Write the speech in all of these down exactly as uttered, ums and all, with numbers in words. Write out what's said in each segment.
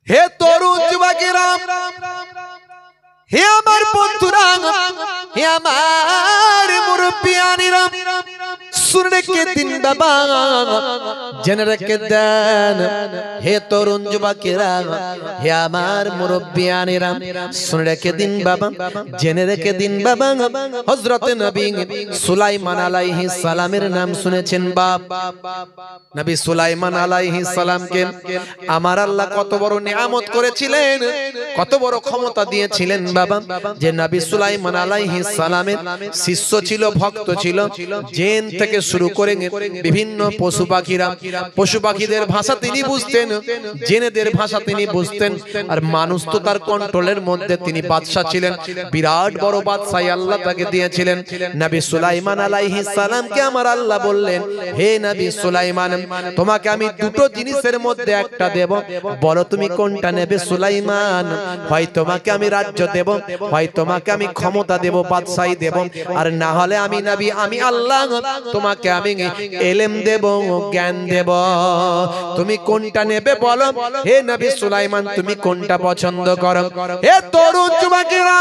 হে তরুণ যুবকেরা, হে আমার বন্ধুরা, হে আমার মুরব্বিয়ানিরা, শুনে রেখে দিন বাবা, জেনে রেখে দেন। হে তরুণ যুবকেরা, হে আমার মুরব্বিয়ানিরা, শুনে রেখে দিন বাবা, জেনে রেখে দিন বাবা। হযরত নবী সুলাইমান আলাইহিস সালামের নাম শুনেছেন বাপ? নবী সুলাইমান আলাইহিস সালামকে আমার আল্লাহ কত বড় নিয়ামত করেছিলেন, কত বড় ক্ষমতা দিয়েছিলেন বাবা, যে নবী সুলাইমান আলাইহিস সালামের শিষ্য ছিল, ভক্ত ছিল। জিন থেকে শুরু করে বিভিন্ন পশু পাখিরা, পশু পাখিদের ভাষা তিনি বুঝতেন, জিনেদের ভাষা তিনি বুঝতেন। আর মানুষ তো তার কন্ট্রোলের মধ্যে, তিনি বাদশা ছিলেন, বিরাট বড় বাদশাহী আল্লাহ তাকে দিয়েছিলেন। নবী সুলাইমান আলাইহিস সালামকে আমার আল্লাহ বললেন, হে নবী সুলাইমান, তোমাকে আমি দুটো জিনিসের মধ্যে একটা দেব, বলো তুমি কোনটা নেবে সুলাইমান? হয় তোমাকে আমি রাজ্য দেব, হয় তোমাকে আমি ক্ষমতা দেব, বাদশাহী দেব, আর না হলে আমি নবী, আমি আল্লাহ তোমাকে আমি ইলম দেব, জ্ঞান দেব। তুমি কোনটা নেবে বলো? হে নবী সুলাইমান, তুমি কোনটা পছন্দ করো? হে তরুণ যুবকেরা,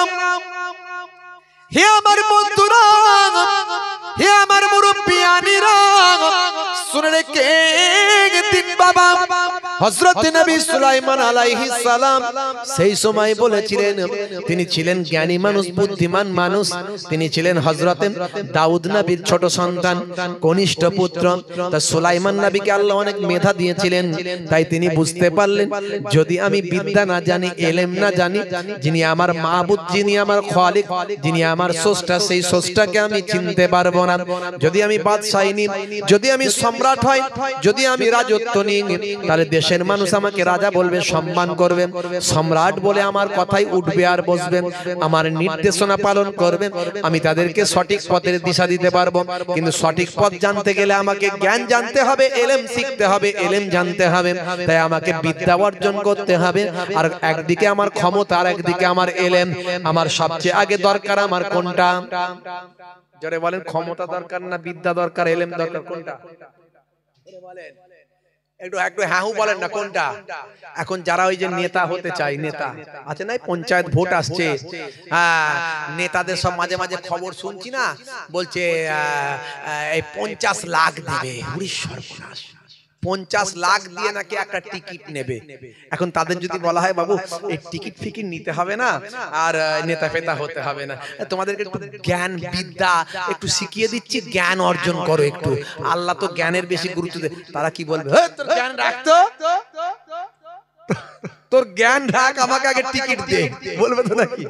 হে আমার বন্ধুরা, হে আমার মুরব্বিয়ানিরা, শুনে রেখে দিন বাবা। হযরত নবী সুলাইমান আলাইহিস সালাম সেই সময় বলেছিলেন, তিনি ছিলেন জ্ঞানী মানুষ, বুদ্ধিমান মানুষ। তিনি ছিলেন হযরত দাউদ নবীর ছোট সন্তান, কনিষ্ঠ পুত্র। তা সুলাইমান নবীকে আল্লাহ অনেক মেধা দিয়েছিলেন, তাই তিনি বুঝতে পারলেন, যদি আমি বিদ্যা না জানি, ইলম না জানি, যিনি আমার মাবুদ, যিনি আমার খালিক, যিনি আমার স্রষ্টা, সেই স্রষ্টাকে আমি চিনতে পারবো না। যদি আমি বাদশাহী নিই, যদি আমি সম্রাট হই, যদি আমি রাজত্ব নিই, তাহলে দেশের মানুষ আমাকে রাজা বলবে, সম্মান করবে, সম্রাট বলে আমার কথাই উঠবে আর বসবে, আমার নির্দেশনা পালন করবে, আমি তাদেরকে সঠিক পথের দিশা দিতে পারবো। কিন্তু সঠিক পথ জানতে গেলে আমাকে জ্ঞান জানতে হবে, ইলম শিখতে হবে, ইলম জানতে হবে, তাই আমাকে বিদ্যা অর্জন করতে হবে। আর একদিকে আমার ক্ষমতা, আর একদিকে আমার ইলম। আমার সবচেয়ে আগে দরকার আমার কোনটা? জোরে বলেন, ক্ষমতা দরকার না বিদ্যা দরকার, ইলম দরকার? কোনটা? বলেন একটু, একটু হ্যাঁ বলেন না, কোনটা? এখন যারা ওই যে নেতা হতে চায়, নেতা আছে না, পঞ্চায়েত ভোট আসছে, হ্যাঁ, নেতাদের সব মাঝে মাঝে খবর শুনছি না, বলছে এই পঞ্চাশ লাখ দেবে, সর্বনাশ, পঞ্চাশ লাখ দিয়ে নাকি একটা টিকিট নেবে। এখন তাদের যদি বলা হয়, বাবু এই টিকিট ফিকিট নিতে হবে না, আর নেতা ফেতা হতে হবে না, তোমাদেরকে একটু জ্ঞান বিদ্যা একটু শিখিয়ে দিচ্ছি, জ্ঞান অর্জন করো একটু, আল্লাহ তো জ্ঞানের বেশি গুরুত্ব দেয়। তারা কি বলবে? তোর জ্ঞান রাখতো, তোর জ্ঞান রাখ, আমাকে আগে টিকিট দে, বলবে তো নাকি?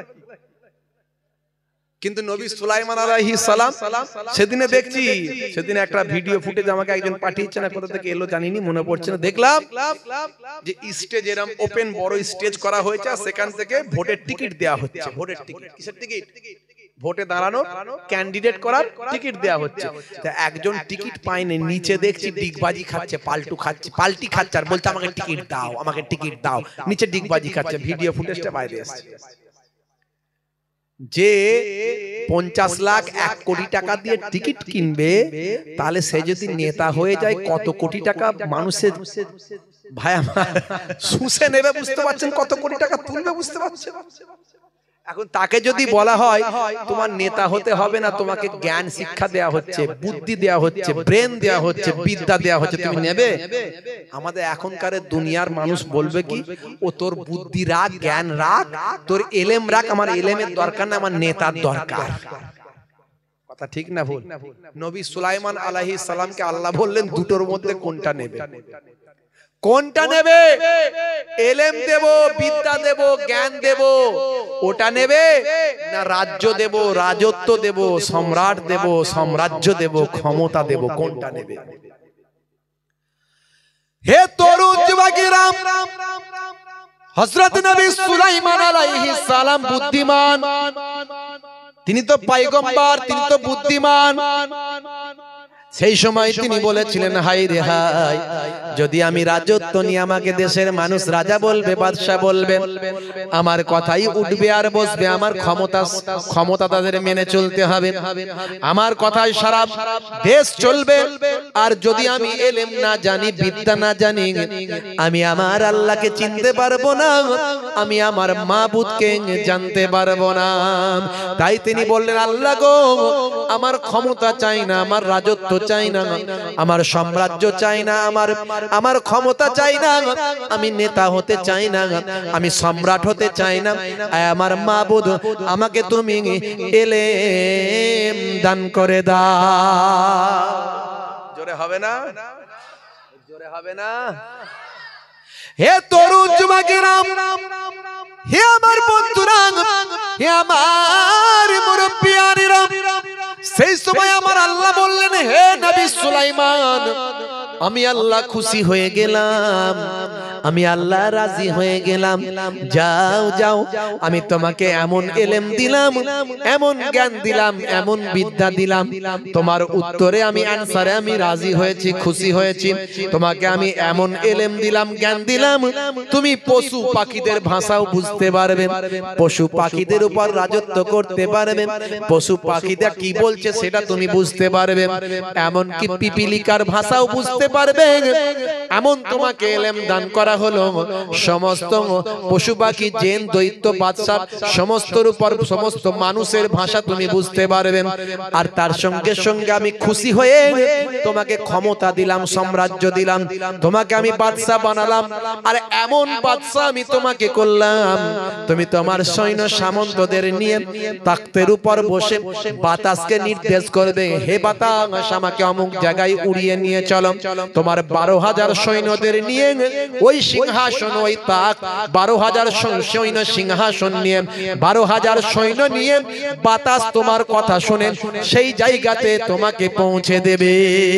কিন্তু নবী সুলাইমান আলাইহিস সালাম সেদিনে দেখছি, সেদিনে একটা ভিডিও ফুটেজ আমাকে একজন পাঠিয়েছে, না কোথা থেকে এলো জানিনি, মনে পড়ছে না, দেখলাম যে স্টেজ এরকম ওপেন বড় স্টেজ করা হয়েছে, আর সেখান থেকে ভোটের টিকিট দেয়া হচ্ছে। ভোটের টিকিট কিসের টিকিট? ভোটে দাঁড়ানো, ক্যান্ডিডেট করার টিকিট দেয়া হচ্ছে। তা একজন টিকিট পায়নি, নিচে দেখছি ডিগবাজি খাচ্ছে, পাল্টু খাচ্ছে, পাল্টি খাচ্ছে, আর বলছে আমাকে টিকিট দাও, আমাকে টিকিট দাও, নিচে ডিগবাজি খাচ্ছে। ভিডিও ফুটেজটা বাইরে আসছে। যে পঞ্চাশ লাখ এক কোটি টাকা দিয়ে টিকিট কিনবে, তাহলে সে যদি নেতা হয়ে যায়, কত কোটি টাকা মানুষের ভাই আমার শুষে নেবে, বুঝতে পারছেন? কত কোটি টাকা তুলবে, বুঝতে পারছেন? এখন তাকে যদি বলা হয় তোমার নেতা হতে হবে না, তোমাকে জ্ঞান শিক্ষা দেয়া হচ্ছে, বুদ্ধি দেয়া হচ্ছে, ব্রেন দেয়া হচ্ছে, বিদ্যা দেয়া হচ্ছে, তুমি নেবে? আমাদের এখনকার দুনিয়ার মানুষ বলবে কি, ও তোর বুদ্ধি রাখ, জ্ঞান রাখ, তোর ইলম রাখ, আমার ইলমের দরকার না, আমার নেতার দরকার। কথা ঠিক না ভুল? নবী সুলাইমান আলাইহিস সালামকে আল্লাহ বললেন, দুটোর মধ্যে কোনটা নেবে? কোনটা নেবে? ইলম দেব, বিদ্যা দেব, জ্ঞান দেব, ওটা নেবে না রাজ্য দেব, রাজত্ব দেব, সম্রাট দেব, সাম্রাজ্য দেব, ক্ষমতা দেব? কোনটা নেবে? হে তরুণ যুবকেরা, হযরত নবী সুলাইমান আলাইহিস সালাম বুদ্ধিমান, তিনি তো পয়গম্বর, তিনি তো বুদ্ধিমান। সেই সময় তিনি বলেছিলেন, হাই রে হাই, যদি আমি রাজত্ব নিয়ে আমাকে দেশের মানুষ রাজা বলবে, বাদশা বলবে, আমার কথাই উঠবে আর বসবে, আমার ক্ষমতা ক্ষমতা তাদের মেনে চলতে হবে, আমার কথাই সারা দেশ চলবে। আর যদি আমি এলেম না জানি, বিদ্যা না জানি, আমি আমার আল্লাহকে চিনতে পারবো না, আমি আমার মাবুদকে জানতে পারবো না। তাই তিনি বললেন, আল্লাহ গো, আমার ক্ষমতা চাই না, আমার রাজত্ব চাই না, আমার সাম্রাজ্য চাই না, আমার আমার ক্ষমতা চাই না, আমি নেতা হতে চাই না, আমি সম্রাট হতে চাই না, আমার মাবুদ আমাকে তুমি এলেম দান করে দাও। জোরে হবে না? জোরে হবে না? হে তরুণ যুবকেরা, হে আমার বন্ধুরা, হে আমার মুরব্বিয়ানেরা, সেই সময় আমার আল্লাহ বললেন, হে নবী সুলাইমান, আমি আল্লাহ খুশি হয়ে গেলাম, আমি আল্লাহ রাজি হয়ে গেলাম, যাও যাও, আমি তোমাকে এমন এলেম দিলাম, এমন জ্ঞান দিলাম, এমন বিদ্যা দিলাম, তোমার উত্তরে আমি আনসারে আমি রাজি হয়েছি, খুশি হয়েছি, তোমাকে আমি এমন এলেম দিলাম, জ্ঞান দিলাম, তুমি পশু পাখিদের ভাষাও বুঝতে পারবে, পশু পাখিদের উপর রাজত্ব করতে পারবে, পশু পাখিটা কি বলছে সেটা তুমি বুঝতে পারবে, এমন কি পিপিলিকার ভাষাও বুঝতে পারবে, এমন তোমাকে এলেম দান করা হলো। সমস্ত পশু পাখি, জিন, দৈত্য, বাদশা, সমস্তর উপর সমস্ত মানুষের ভাষা তুমি বুঝতে পারবে। আর তার সঙ্গে সঙ্গে আমি খুশি হয়ে তোমাকে ক্ষমতা দিলাম, সাম্রাজ্য দিলাম, তোমাকে আমি বাদশা বানালাম। আর এমন বাদশা আমি তোমাকে করলাম, তুমি তোমার সৈন্য সামন্তদের নিয়ে তাখতের উপর বসে বাতাসকে নির্দেশ করবে, হে বাতাস, আমাকে অমুক জায়গায় উড়িয়ে নিয়ে চলো। তোমার বারো হাজার সৈন্যদের নিয়ে ওই সিংহাসন, ওই তাক, বারো হাজার সৈন্য সিংহাসন নিয়ে, বারো হাজার সৈন্য নিয়ে বাতাস তোমার কথা শুনে সেই জায়গাতে তোমাকে পৌঁছে দেবে।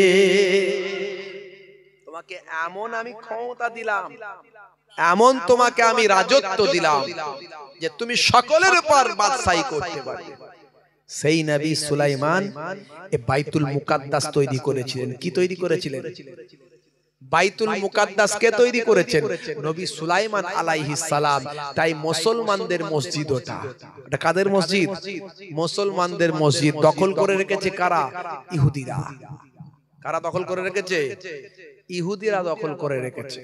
তোমাকে এমন আমি ক্ষমতা দিলাম, এমন তোমাকে আমি রাজত্ব দিলাম যে তুমি সকলের উপর বাদশাহী করতে পারবে। সেই নবী সুলাইমান এ বাইতুল মুকাদ্দাস তৈরি করেছিলেন। কি তৈরি করেছিলেন? বাইতুল মুকাদ্দাস কে তৈরি করেছেন? নবী সুলাইমান আলাইহিস সালাম। তাই মুসলমানদের মসজিদ ওটা। এটা কাদের মসজিদ? মুসলমানদের মসজিদ। দখল করে রেখেছে কারা? ইহুদিরা। কারা দখল করে রেখেছে? ইহুদিরা দখল করে রেখেছে।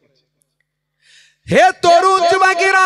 হে তরুণ যুবকেরা,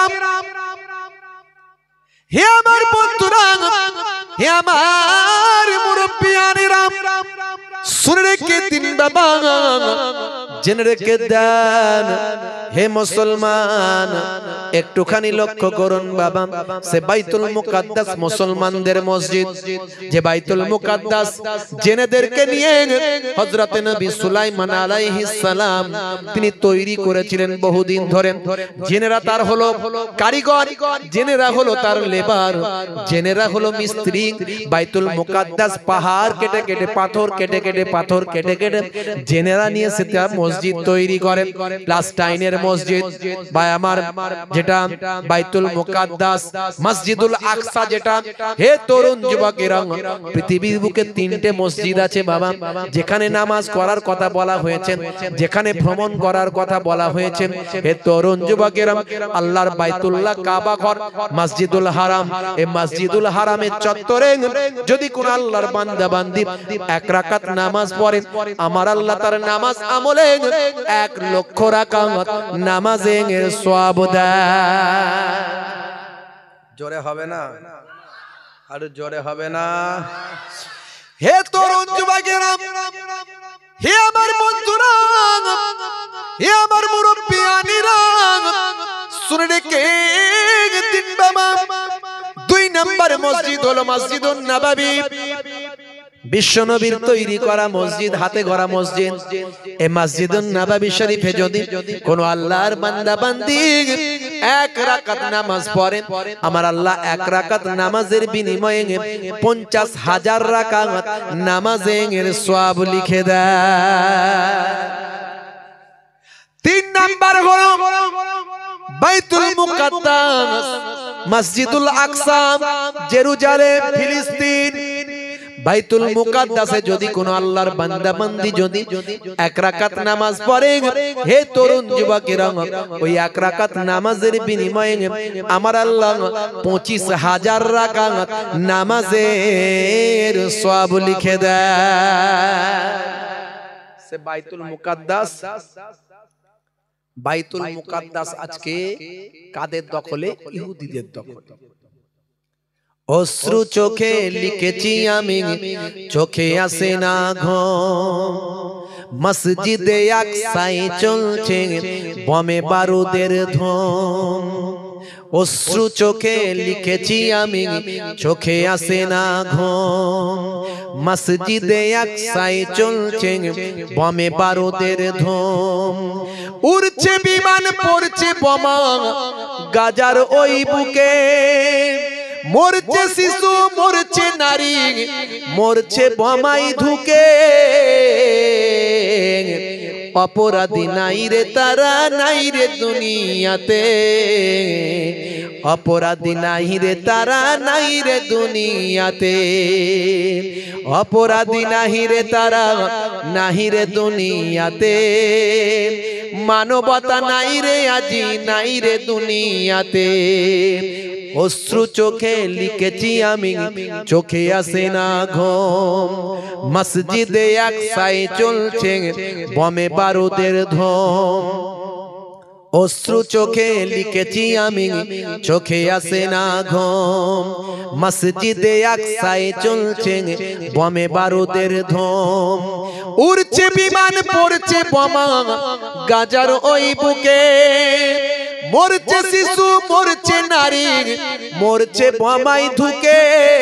হে আমার বন্ধুরা, হে আমার মুরব্বিয়ানেরা, শুনে রেখে দিন বাবা, জেনে রেখে দেন, হে মুসলমান, একটুখানি লক্ষ্য করুন বাবা। সে বাইতুল মুকাদ্দাস মুসলমানদের মসজিদ, যে বাইতুল মুকাদ্দাস জেনেদেরকে নিয়ে হযরত নবী সুলাইমান আলাইহিস সালাম তিনি তৈরি করেছিলেন বহুদিন ধরে। জেনেরা তার হলো কারিগর, জেনেরা হলো তার লেবার, জেনেরা হলো মিস্ত্রি। বাইতুল মুকাদ্দাস পাহাড় কেটে কেটে, পাথর কেটে কেটে, পাথর কেটে কেটে জেনেরা নিয়ে সেটা মসজিদ তৈরি করেন। প্লাস্টাইনের মসজিদ বা আমার যেটা বাইতুল মুকাদ্দাস, মসজিদুল আকসা যেটা। হে তরুণ যুবকেরা, পৃথিবীর বুকে তিনটে মসজিদ আছে বাবা, যেখানে নামাজ করার কথা বলা হয়েছে, যেখানে ভ্রমণ করার কথা বলা হয়েছে। হে তরুণ যুবকেরা, আল্লাহর বাইতুল্লাহ কাবা ঘর, মসজিদুল হারাম, এই মসজিদুল হারামের চত্বরে যদি কোন আল্লাহর বান্দা বান্দি এক রাকাত নামাজ পড়ে, আমার আল্লাহ তার নামাজ আমলে এক লক্ষ রাকাত নামাজের সওয়াব দেয়। জোরে হবে না? আর জোরে হবে না? হে তরুণ যুবকেরা, হে আমার বন্ধুরা, হে আমার মুরব্বিয়ানেরা, শুনে রেখে দিন বাবা। দুই নম্বর মসজিদ হলো মসজিদুন নববী, বিশ্বনবীর তৈরি করা মসজিদ, হাতে গড়া মসজিদ। এই মসজিদুন নববী শরীফে যদি কোন আল্লাহর বান্দা বান্দি এক রাকাত নামাজ পড়ে, আমার আল্লাহ এক রাকাত নামাজের বিনিময়ে পঞ্চাশ হাজার রাকাত নামাজের সওয়াব লিখে দেয়। তিন নাম্বার হলো বাইতুল মুকাদ্দাস, মসজিদুল আকসা, জেরুজালেম, ফিলিস্তিন। বাইতুল মুকাদ্দাসে যদি কোন আল্লাহর বান্দা বান্দি যদি এক রাকাত নামাজ পড়ে, হে তরুণ যুবকেরা, ওই এক রাকাত নামাজের বিনিময়ে আমার আল্লাহ পঁচিশ হাজার রাকাত নামাজের সওয়াব লিখে দেয়। সে বাইতুল মুকাদ্দাস, বাইতুল মুকাদ্দাস আজকে কাদের দখলে? ইহুদিদের দখলে। অশ্রু চোখে লিখেছি আমি, চোখে আসে না ঘুম, মসজিদে আকসায় চলছে বোমে বারুদের ধুম। অশ্রু চোখে লিখেছি আমি, চোখে আসে না ঘুম, মসজিদে আকসায় চলছে বোমে বারুদের ধুম। উড়ছে বিমান, পড়ছে বোমা গাজার ওই বুকে, মরছে শিশু, মরছে নারী, মরছে বোমায় ঢুকে। অপরাধী নাই রে তারা, নাই রে দুনিয়াতে, অপরাধী নাই রে তারা, নাই রে দুনিয়াতে, অপরাধী নাহি রে তারা, নাহি রে দুনিয়াতে, মানবতা নাই রে আজি, নাই রে দুনিয়াতে। অশ্রু চোখে লিখেছি আমি, চোখে আসে না ঘুম, মসজিদে আকসায় চলছে বোমে বারুদের ধুম। অশ্রু চোখে লিখেছি আমি, চোখে আসে না ঘুম, মসজিদে আকসায় চলছে বোমে বারুদের ধুম। উড়ছে বিমান, পড়ছে বোমা গাজার ওই বুকে, মরছে শিশু, মরছে নারী, মরছে বোমায় ঢুকে।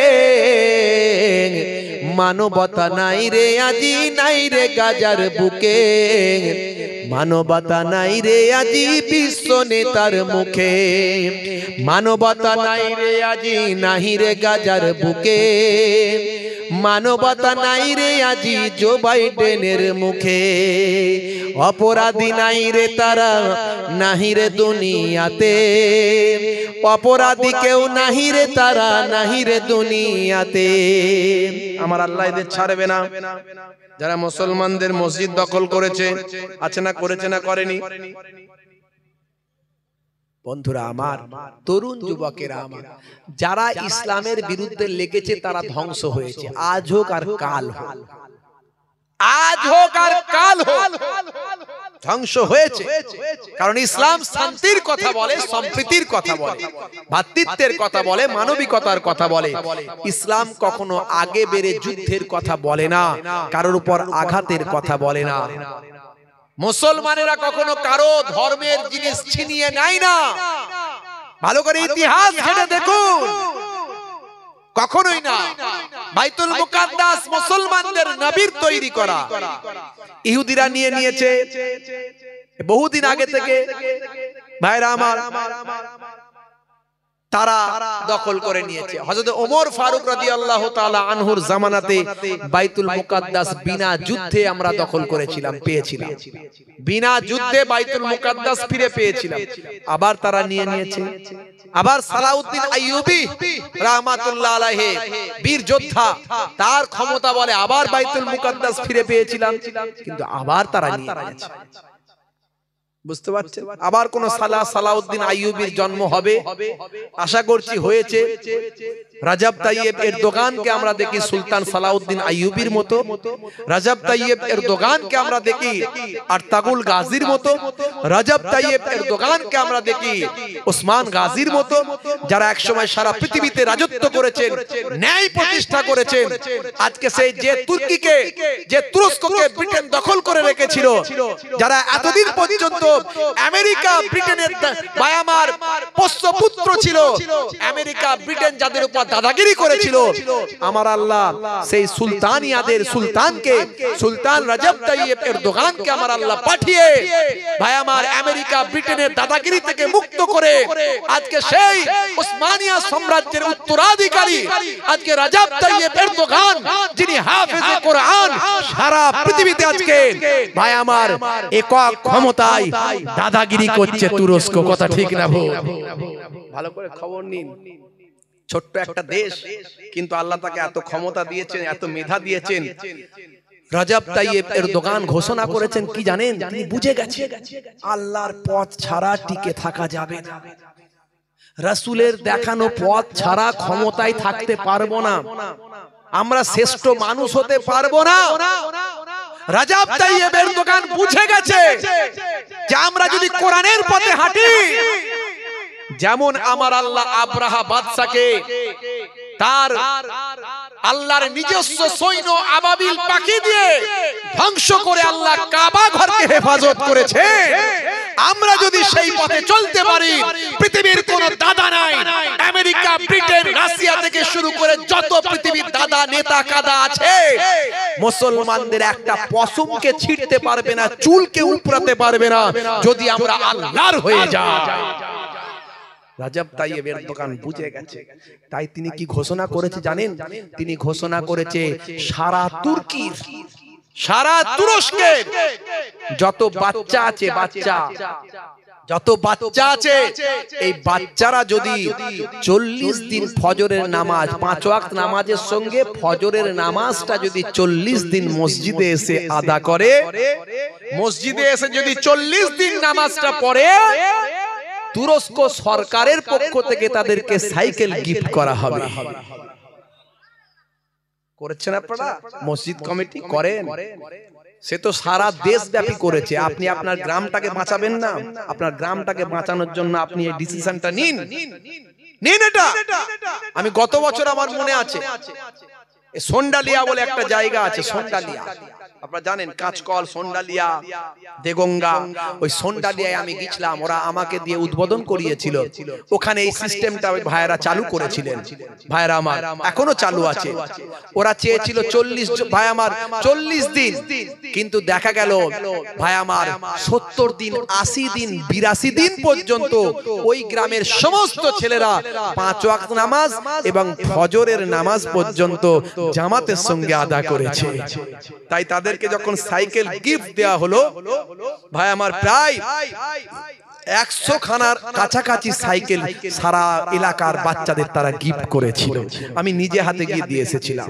মানবতা নাই রে আজি, নাই রে গাজার বুকে, মানবতা নাই রে আজি বিশ্ব নেতার মুখে, মানবতা নাই রে আজি, নাহি রে গাজার বুকে, মানবতা নাই রে আজি জো বাইডেনের মুখে। অপরাধী নাই রে তারা, নাহি রে দুনিয়াতে, অপরাধী কেউ নাহি রে তারা, নাহি রে দুনিয়াতে। আমার আল্লাহ এদের ছাড়বে না। যারা মুসলমানদের মসজিদ দখল করেছে, আছে না, করেছে না, করেনি? বন্ধুরা আমার, তরুণ যুবকেরা আমার, যারা ইসলামের বিরুদ্ধে লেগেছে তারা ধ্বংস হয়েছে। আজ হোক আর কাল হোক, আজ হোক আর কাল হোক, ধ্বংস হয়েছে। কারণ ইসলাম শান্তির কথা বলে, সম্প্রীতির কথা বলে, ভ্রাতৃত্বের কথা বলে, মানবিকতার কথা বলে। ইসলাম কখনো আগে বেড়ে যুদ্ধের কথা বলে না, কারোর উপর আঘাতের কথা বলে না। মুসলমানেরা কখনো কারো ধর্মের জিনিস ছিনিয়ে নেয় না। ভালো করে ইতিহাস ঘেটে দেখুন, কখনোই না। বাইতুল মুকাদ্দাস মুসলমানদের নবীর তৈরি করা, ইহুদিরা নিয়ে নিয়েছে বহুদিন আগে থেকে। ভাইরা আমার, তারা দখল করে নিয়েছে। হযরত ওমর ফারুক রাদিয়াল্লাহু তাআলা আনহুর জামানাতে বাইতুল মুকাদ্দাস বিনা যুদ্ধে আমরা দখল করেছিলাম, পেয়েছিলাম। বিনা যুদ্ধে বাইতুল মুকাদ্দাস ফিরে পেয়েছিলাম। আবার তারা নিয়ে নিয়েছে। আবার সালাউদ্দিন আইয়ুবী রাহমাতুল্লাহ আলাইহি, বীর যোদ্ধা, তার ক্ষমতা বলে আবার বাইতুল মুকাদ্দাস ফিরে পেয়েছিলাম, কিন্তু আবার তারা নিয়ে নিয়েছে। বুঝতে পারছেন? আবার কোন সালা সালাউদ্দিন আইয়ুবীর জন্ম হবে, আশা করছি হয়েছে। রাজাব তাইয়েব এরদোগানকে আমরা দেখি সুলতান সালাউদ্দিন আইয়ুবীর মতো, রাজাব তাইয়েব এরদোগানকে আমরা দেখি আরতাগুল গাজীর মতো, রাজাব তাইয়েব এরদোগানকে আমরা দেখি ওসমান গাজীর মতো, যারা একসময় সারা পৃথিবীতে রাজত্ব করেছেন, ন্যায় প্রতিষ্ঠা করেছেন। আজকে সেই যে তুর্কিকে, যে তুরস্ককে ব্রিটেন দখল করে রেখেছিল, যারা এতদিন পর্যন্ত আমেরিকা ব্রিটেনের বায়ামার পোষ্যপুত্র ছিল, আমেরিকা ব্রিটেন যাদের উপর দাদাগিরি করেছিল, আমার আল্লাহ সেই সুলতানিয়াদের সুলতানকে, সুলতান রাজাব তাইয়েব এরদোগানকে আমার আল্লাহ পাঠিয়ে ভাই আমার আমেরিকা ব্রিটেনের দাদাগিরি থেকে মুক্ত করে আজকে সেই ওসমানিয়া সাম্রাজ্যের উত্তরাধিকারী আজকে রাজাব তাইয়েব এরদোগান, যিনি হাফেজে কোরআন, সারা পৃথিবীতে আজকে ভাই আমার একক ক্ষমতায় দাদাগিরি করছে তুরস্ক। কথা ঠিক না ভুল? ভালো করে খবর নিন। ছোট্ট একটা দেশ, কিন্তু আল্লাহ তাকে এত ক্ষমতা দিয়েছেন, এত মেধা দিয়েছেন। রজব তাইয়েব এরদোগান ঘোষণা করেছেন কি জানেন? তিনি বুঝে গেছেন আল্লাহর পথ ছাড়া টিকে থাকা যাবে না, রাসূলের দেখানো পথ ছাড়া ক্ষমতায় থাকতে পারবো না, আমরা শ্রেষ্ঠ মানুষ হতে পারবো না। রজব তাইয়েব এরদোগান বুঝে গেছে যে আমরা যদি কোরআনের পথে হাঁটি, যেমন আমার আল্লাহ আব্রাহা বাদশাকে তার আল্লাহর নিজস্ব সৈন্য আবাবিল পাখি দিয়ে ধ্বংস করে আল্লাহ কাবা ঘরকে হেফাজত করেছে, আমরা যদি সেই পথে চলতে পারি, পৃথিবীর কোন দাদা নাই, আমেরিকা, ব্রিটেন, রাশিয়া থেকে শুরু করে যত পৃথিবীর দাদা নেতা কাদা আছে, মুসলমানদের একটা পশমকে ছিঁড়তে পারবে না, চুলকে উপড়াতে পারবে না, যদি আমরা আল্লাহর হয়ে যাই। রজব তাইয়েব এরদোগান বুঝে গেছে, তাই তিনি কি ঘোষণা করেছে জানেন? তিনি ঘোষণা করেছে সারা তুর্কির, সারা তুরস্কের যত বাচ্চা আছে, বাচ্চা যত বাচ্চা আছে, এই বাচ্চারা যদি চল্লিশ দিন ফজরের নামাজ, পাঁচ ওয়াক্ত নামাজের সঙ্গে ফজরের নামাজটা যদি চল্লিশ দিন মসজিদে এসে আদা করে, মসজিদে এসে যদি চল্লিশ দিন নামাজটা পড়ে, তুরস্ক সরকারের পক্ষ থেকে তাদেরকে সাইকেল গিফট করা হবে। করেছেন আপনারা? মসজিদ কমিটি করেন, সে তো সারা দেশব্যাপী করেছে। আপনি আপনার গ্রামটাকে বাঁচাবেন না? আপনার গ্রামটাকে বাঁচানোর জন্য আপনি এই ডিসিশনটা নিন, নিন এটা। আমি গত বছর আমার মনে আছে, সোন্ডালিয়া বলে একটা জায়গা আছে, সোন্ডালিয়া আপনারা জানেন, কাঁচকল, সোন্ডালিয়া, দেগঙ্গা, ওই সোন্ডালিয়ায় আমি গেছিলাম, ওরা আমাকে দিয়ে উদ্বোধন করিয়েছিল। ওখানে এই সিস্টেমটা ওই ভাইয়েরা চালু করেছিলেন, ভাইয়েরা আমার এখনো চালু আছে। ওরা চেয়েছিল চল্লিশ, ভাই আমার চল্লিশ দিন, কিন্তু দেখা গেল ভাই আমার সত্তর দিন, আশি দিন, বিরাশি দিন পর্যন্ত ওই গ্রামের সমস্ত ছেলেরা পাঁচ ওয়াক্ত নামাজ এবং ফজরের নামাজ পর্যন্ত জামাতের সঙ্গে আদা করেছে। তাই তাদের যখন সাইকেল গিফট দেওয়া হলো, ভাই আমার প্রায় একশো খানার কাছাকাছি সাইকেল সারা এলাকার বাচ্চাদের তারা গিফট করেছিল। আমি নিজে হাতে গিয়ে দিয়ে এসেছিলাম।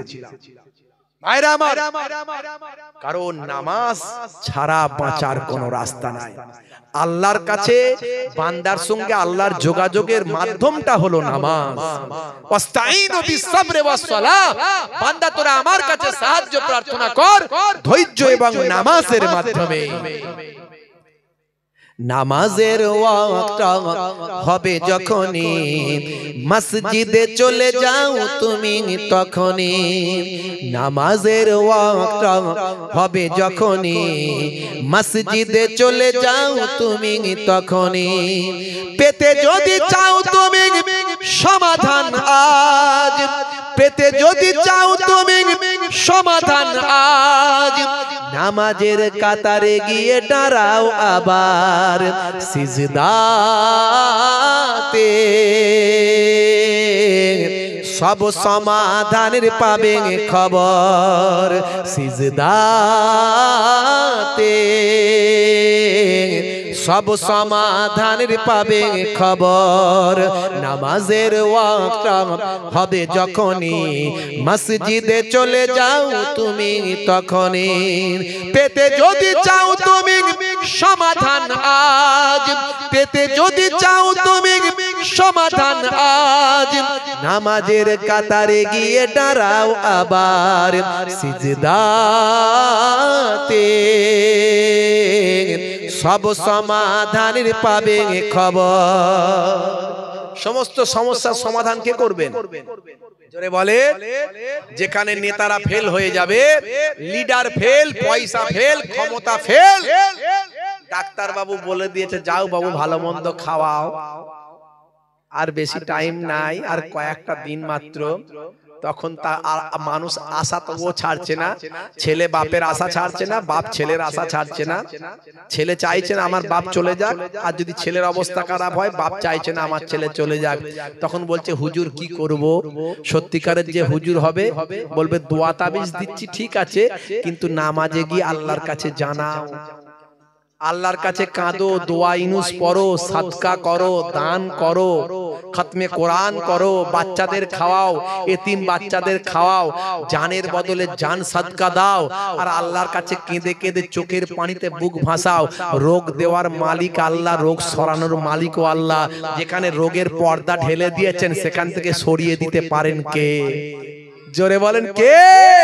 কারণ নামাজ ছাড়া বাঁচার কোনো রাস্তা নাই। আল্লাহর কাছে বান্দার সঙ্গে আল্লাহর যোগাযোগের মাধ্যমটা হলো নামাজ। ওয়াস্তাইনু বিসসাবরি ওয়াসসালাহ, বান্দা তোরা আমার কাছে সাহায্য প্রার্থনা কর ধৈর্য এবং নামাজের মাধ্যমে। নামাজের ওয়াক্ত হবে যখনই, মসজিদে চলে যাও তুমি তখনই। নামাজের ওয়াক্ত হবে যখনই, মসজিদে চলে যাও তুমি তখনই। পেতে যদি চাও তুমি সমাধান আজ, পেতে যদি চাও তুমি সমাধান আজ, নামাজের কাতারে গিয়ে দাঁড়াও আবার সিজদাতে, সব সমাধানের পাবে খবর সিজদাতে, সব সমাধানের পাবে খবর। নামাজের ওয়াক্ত হবে যখনই, মসজিদে চলে যাও তুমি তখনই। পেতে যদি চাও তুমি সমাধান আজ, পেতে যদি চাও তুমি সমাধান আজ, নামাজের কাতারে গিয়ে দাঁড়াও আবার সিজদাতে, সব সমাধানের পাবে খবর। সমস্ত সমস্যার সমাধান কে করবেন? জোরে বলে। যেখানে নেতারা ফেল হয়ে যাবে, লিডার ফেল, পয়সা ফেল, ক্ষমতা ফেল, ডাক্তার বাবু বলে দিয়েছে যাও বাবু ভালো মন্দ খাওয়াও, আর বেশি টাইম নাই, আর কয়েকটা দিন মাত্র। তখন তা মানুষ আশা তবুও ছাড়ছে না, ছেলে বাপের আশা ছাড়ছে না, বাপ ছেলের আশা ছাড়ছে না। ছেলে চাইছে না আমার বাপ চলে যাক, আর যদি ছেলের অবস্থা খারাপ হয় বাপ চাইছে না আমার ছেলে চলে যাক। তখন বলছে হুজুর কি করব? সত্যিকারের যে হুজুর হবে বলবে দোয়া তাবিজ দিচ্ছি ঠিক আছে, কিন্তু নামাজে গিয়ে আল্লাহর কাছে জানাও, আল্লাহর কাছে কাঁদো, দোয়া ইনুস পড়ো, সাদকা করো, দান করো, খতমে কোরআন করো, বাচ্চাদের খাওয়াও, এতিম বাচ্চাদের খাওয়াও, জানের বদলে জান সাদকা দাও, আর আল্লাহর কাছে কেঁদে কেঁদে চোখের পানিতে বুক ভাসাও। রোগ দেওয়ার মালিক আল্লাহ, রোগ সরানোর মালিকও আল্লাহ। যেখানে রোগের পর্দা ঢেলে দিয়েছেন সেখান থেকে সরিয়ে দিতে পারেন কে? জোরে বলেন কে?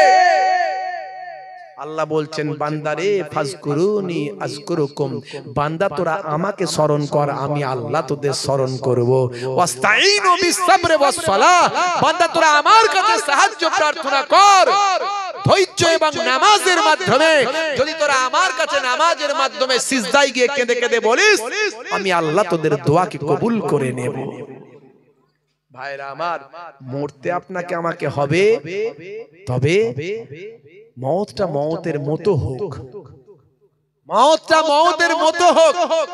আল্লাহ বলছেন বান্দারে ফাজকুরুনি আযকুরুকুম, বান্দা তোরা আমাকে স্মরণ কর, আমি আল্লাহ তোদের স্মরণ করব। ওয়াস্তাইনু বিসসাবরি ওয়াস সালাহ, বান্দা তোরা আমার কাছে সাহায্য প্রার্থনা কর ধৈর্য এবং নামাজের মাধ্যমে। যদি তোরা আমার কাছে নামাজের মাধ্যমে সিজদায় গিয়ে কেঁদে কেঁদে বলিস, আমি আল্লাহ তোদের দোয়াকে কবুল করে নেব। ভাইরা আমার, মরতে আপনাকে আমাকে হবে, তবে মওতটা মওতের মতো হোক, মওতটা মওতের মতো হোক,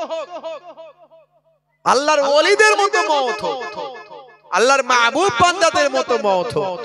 আল্লাহর ওলিদের মতো মওত হোক, আল্লাহর মাহবুব বান্দাদের মতো মওত হোক।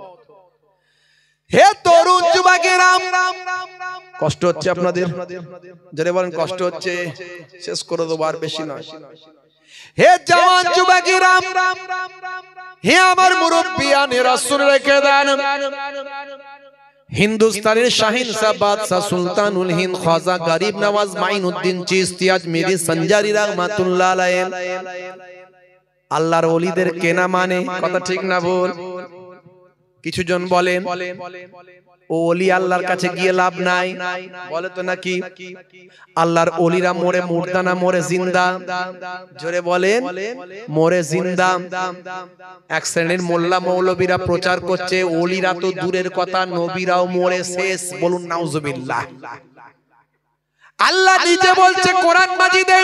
হে তরুণ যুবকেরা, কষ্ট হচ্ছে আপনাদের? যারা বলেন কষ্ট হচ্ছে, শেষ করে দেবো, আর বেশি নয়। হে জওয়ান যুবকেরা, হে আমার মুরব্বিয়ানেরা, শুনে রেখে দেন, হিন্দুস্তানের শাহিনশাহ বাদশাহ সুলতানুল হিন্দ খাজা গরিব নওয়াজ মাইনুদ্দিন চিশতি আজমিরি সঞ্জারি রাহমাতুল্লাহ আলাইহি আল্লাহর ওলিদের কেনা মানে কথা ঠিক না ভুল? কিছু জন বলেন ও ওলি আল্লাহর কাছে গিয়ে লাভ নাই, বলে তো নাকি আল্লাহর ওলিরা মরে মুর্দা না মরে জিন্দা? জোরে বলেন, মরে জিন্দা। এক শ্রেণীর মোল্লা মৌলবীরা প্রচার করছে ওলিরা তো দূরের কথা, নবীরাও মরে শেষ। বলুন নাউজুবিল্লাহ। আল্লাহ নিজে বলছে কোরআন মাজিদে,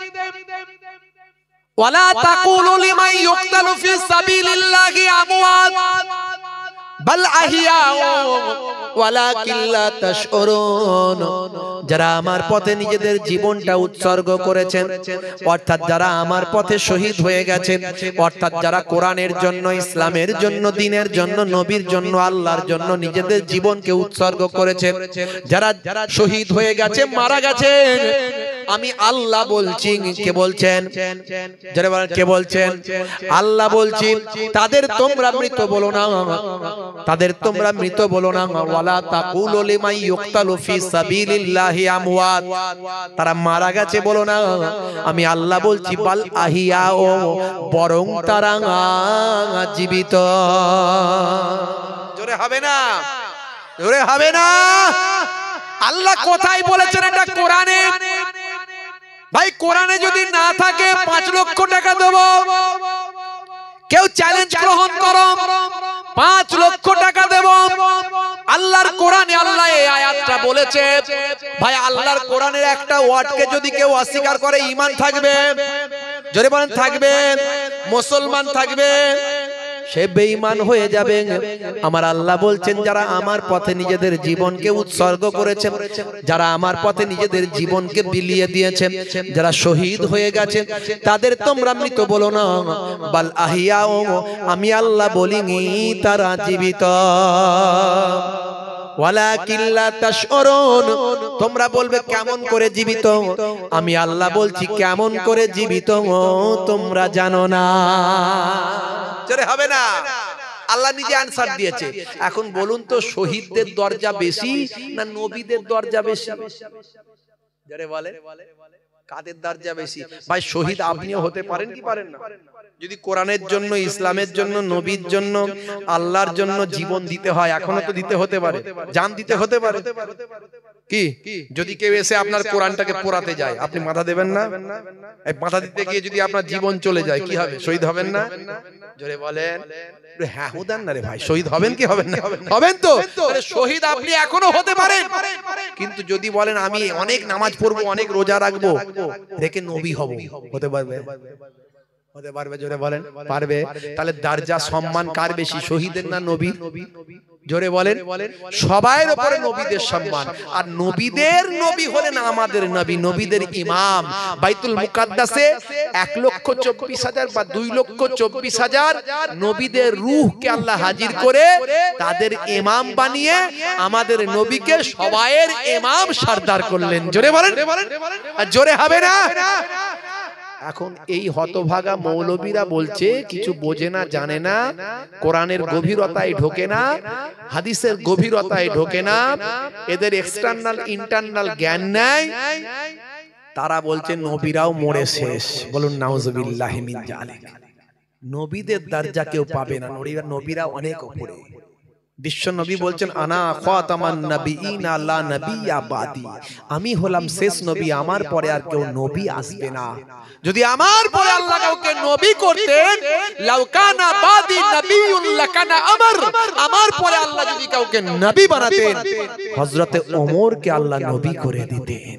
ওয়ালা তাকুলু লিমান ইউকতালু ফি সাবিলিল্লাহি আমওয়াত বাল আহিয়াউ ওয়ালাকিন লা তাশউরুন। যারা আমার পথে নিজেদের জীবনটা উৎসর্গ করেছেন, অর্থাৎ যারা আমার পথে শহীদ হয়ে গেছেন, অর্থাৎ যারা কোরআনের জন্য, ইসলামের জন্য, দ্বীনের জন্য, নবীর জন্য, আল্লাহর জন্য নিজেদের জীবনকে উৎসর্গ করেছেন, যারা শহীদ হয়ে গেছে, মারা গেছে, আমি আল্লাহ বলছি। কে বলছেন? যারা বলেন কে বলছেন? আল্লাহ বলছি, তাদের তোমরা মৃত বলো না, তাদের তোমরা মৃত বলো না। ওয়ালা তাকুলু লিমান ইউকতালু ফি সাবিলিল্লাহি আমওয়াত, তারা মারা গেছে বলো না, আমি আল্লাহ বলছি বাল আহিয়াও, বরং তারা জীবিত। জোরে হবে না? জোরে হবে না? আল্লাহ কোথায় বলেছেন এটা? কোরআনে। ভাই কোরআনে যদি না থাকে পাঁচ লক্ষ টাকা দেব, কেউ চ্যালেঞ্জ গ্রহণ করো, পাঁচ লক্ষ টাকা দেব। আল্লাহর কোরআনে আল্লাহ এই আয়াতটা বলেছে। ভাই আল্লাহর কোরআনের একটা ওয়ার্ডকে যদি কেউ অস্বীকার করে, ঈমান থাকবে? জোরে বলেন থাকবে? মুসলমান থাকবে? সে বেঈমান হয়ে যাবে। আমার আল্লাহ বলছেন, যারা আমার পথে নিজেদের জীবনকে উৎসর্গ করেছেন, যারা আমার পথে নিজেদের জীবনকে বিলিয়ে দিয়েছেন, যারা শহীদ হয়ে গেছেন, তাদের তোমরা মৃত বলো না, বাল আহিয়াও, আমি আল্লাহ বলিনি তারা জীবিত। ওয়ালাকিন লা তাশউরুন, তোমরা বলবে কেমন করে জীবিত? আমি আল্লাহ বলছি কেমন করে জীবিত তোমরা জানো না। জোরে হবে না? আল্লাহ নিজে আনসার দিয়েছে। এখন বলুন তো, শহীদদের দরজা বেশি না নবীদের দরজা বেশি? জোরে বলে, কাদের দরজা বেশি? ভাই শহীদ আপনিও হতে পারেন কি পারেন না? যদি কোরআনের জন্য, ইসলামের জন্য, নবীর জন্য, আল্লাহর জন্য জীবন দিতে হয়, এখনো তো দিতে হতে পারে, জান দিতে হতে পারে। কি যদি কেউ এসে আপনার কোরআনটাকে পোড়াতে যায়, আপনি মাথা দেবেন না? এই মাথা দিতে গিয়ে যদি আপনার জীবন চলে যায়, কি হবে? শহীদ হবেন না? জোরে বলেন। হ্যাঁ হুদান না রে ভাই, শহীদ হবেন কি হবেন না? হবেন তো। শহীদ আপনি এখনো হতে পারেন, কিন্তু যদি বলেন আমি অনেক নামাজ পড়বো, অনেক রোজা রাখবো, রেখে নবী হব, হতে পারবে? হতে পারবে? জোরে বলেন পারবে। তাহলে দরজা সম্মান কার বেশি, শহীদের না নবীর? জোরে বলেন। সবার উপরে নবীদের সম্মান, আর নবীদের নবী হলেন আমাদের নবী, নবীদের ইমাম। বাইতুল মুকাদ্দাসে এক লক্ষ চব্বিশ হাজার বা দুই লক্ষ চব্বিশ হাজার নবীদের রূহকে আল্লাহ হাজির করে তাদের ইমাম বানিয়ে আমাদের নবীকে সবাইয়ের ইমাম সরদার করলেন। জোরে বলেন। আর জোরে হবে না? এখন এই হতভাগা মৌলবীরা বলছে কিছু বোঝে না, জানে না, কোরআনের গভীরতায় ঢোকে না, হাদিসের গভীরতায় ঢোকে না, এদের এক্সটার্নাল ইন্টারনাল জ্ঞান নাই। তারা বলছে নবীরাও মরে শেষ। বলুন নাউজুবিল্লাহি মিন যালিক। নবীদের দরজা কেউ পাবে না, নবীরা অনেক উপরে। বিশ্ব নবী বলছেন আনা খাতামান নবিয়িনা লা নবিয়্যা বাদি, আমি হলাম শেষ নবী, আমার পরে আর কেউ নবী আসবে না। যদি আমার পরে আল্লাহ কাউকে নবী করতেন, লাউ কানা বাদি নবিয়্যুন লাকানা আমর, আমার পরে আল্লাহ যদি কাউকে নবী বানাতেন হযরতে ওমরকে আল্লাহ নবী করে দিতেন।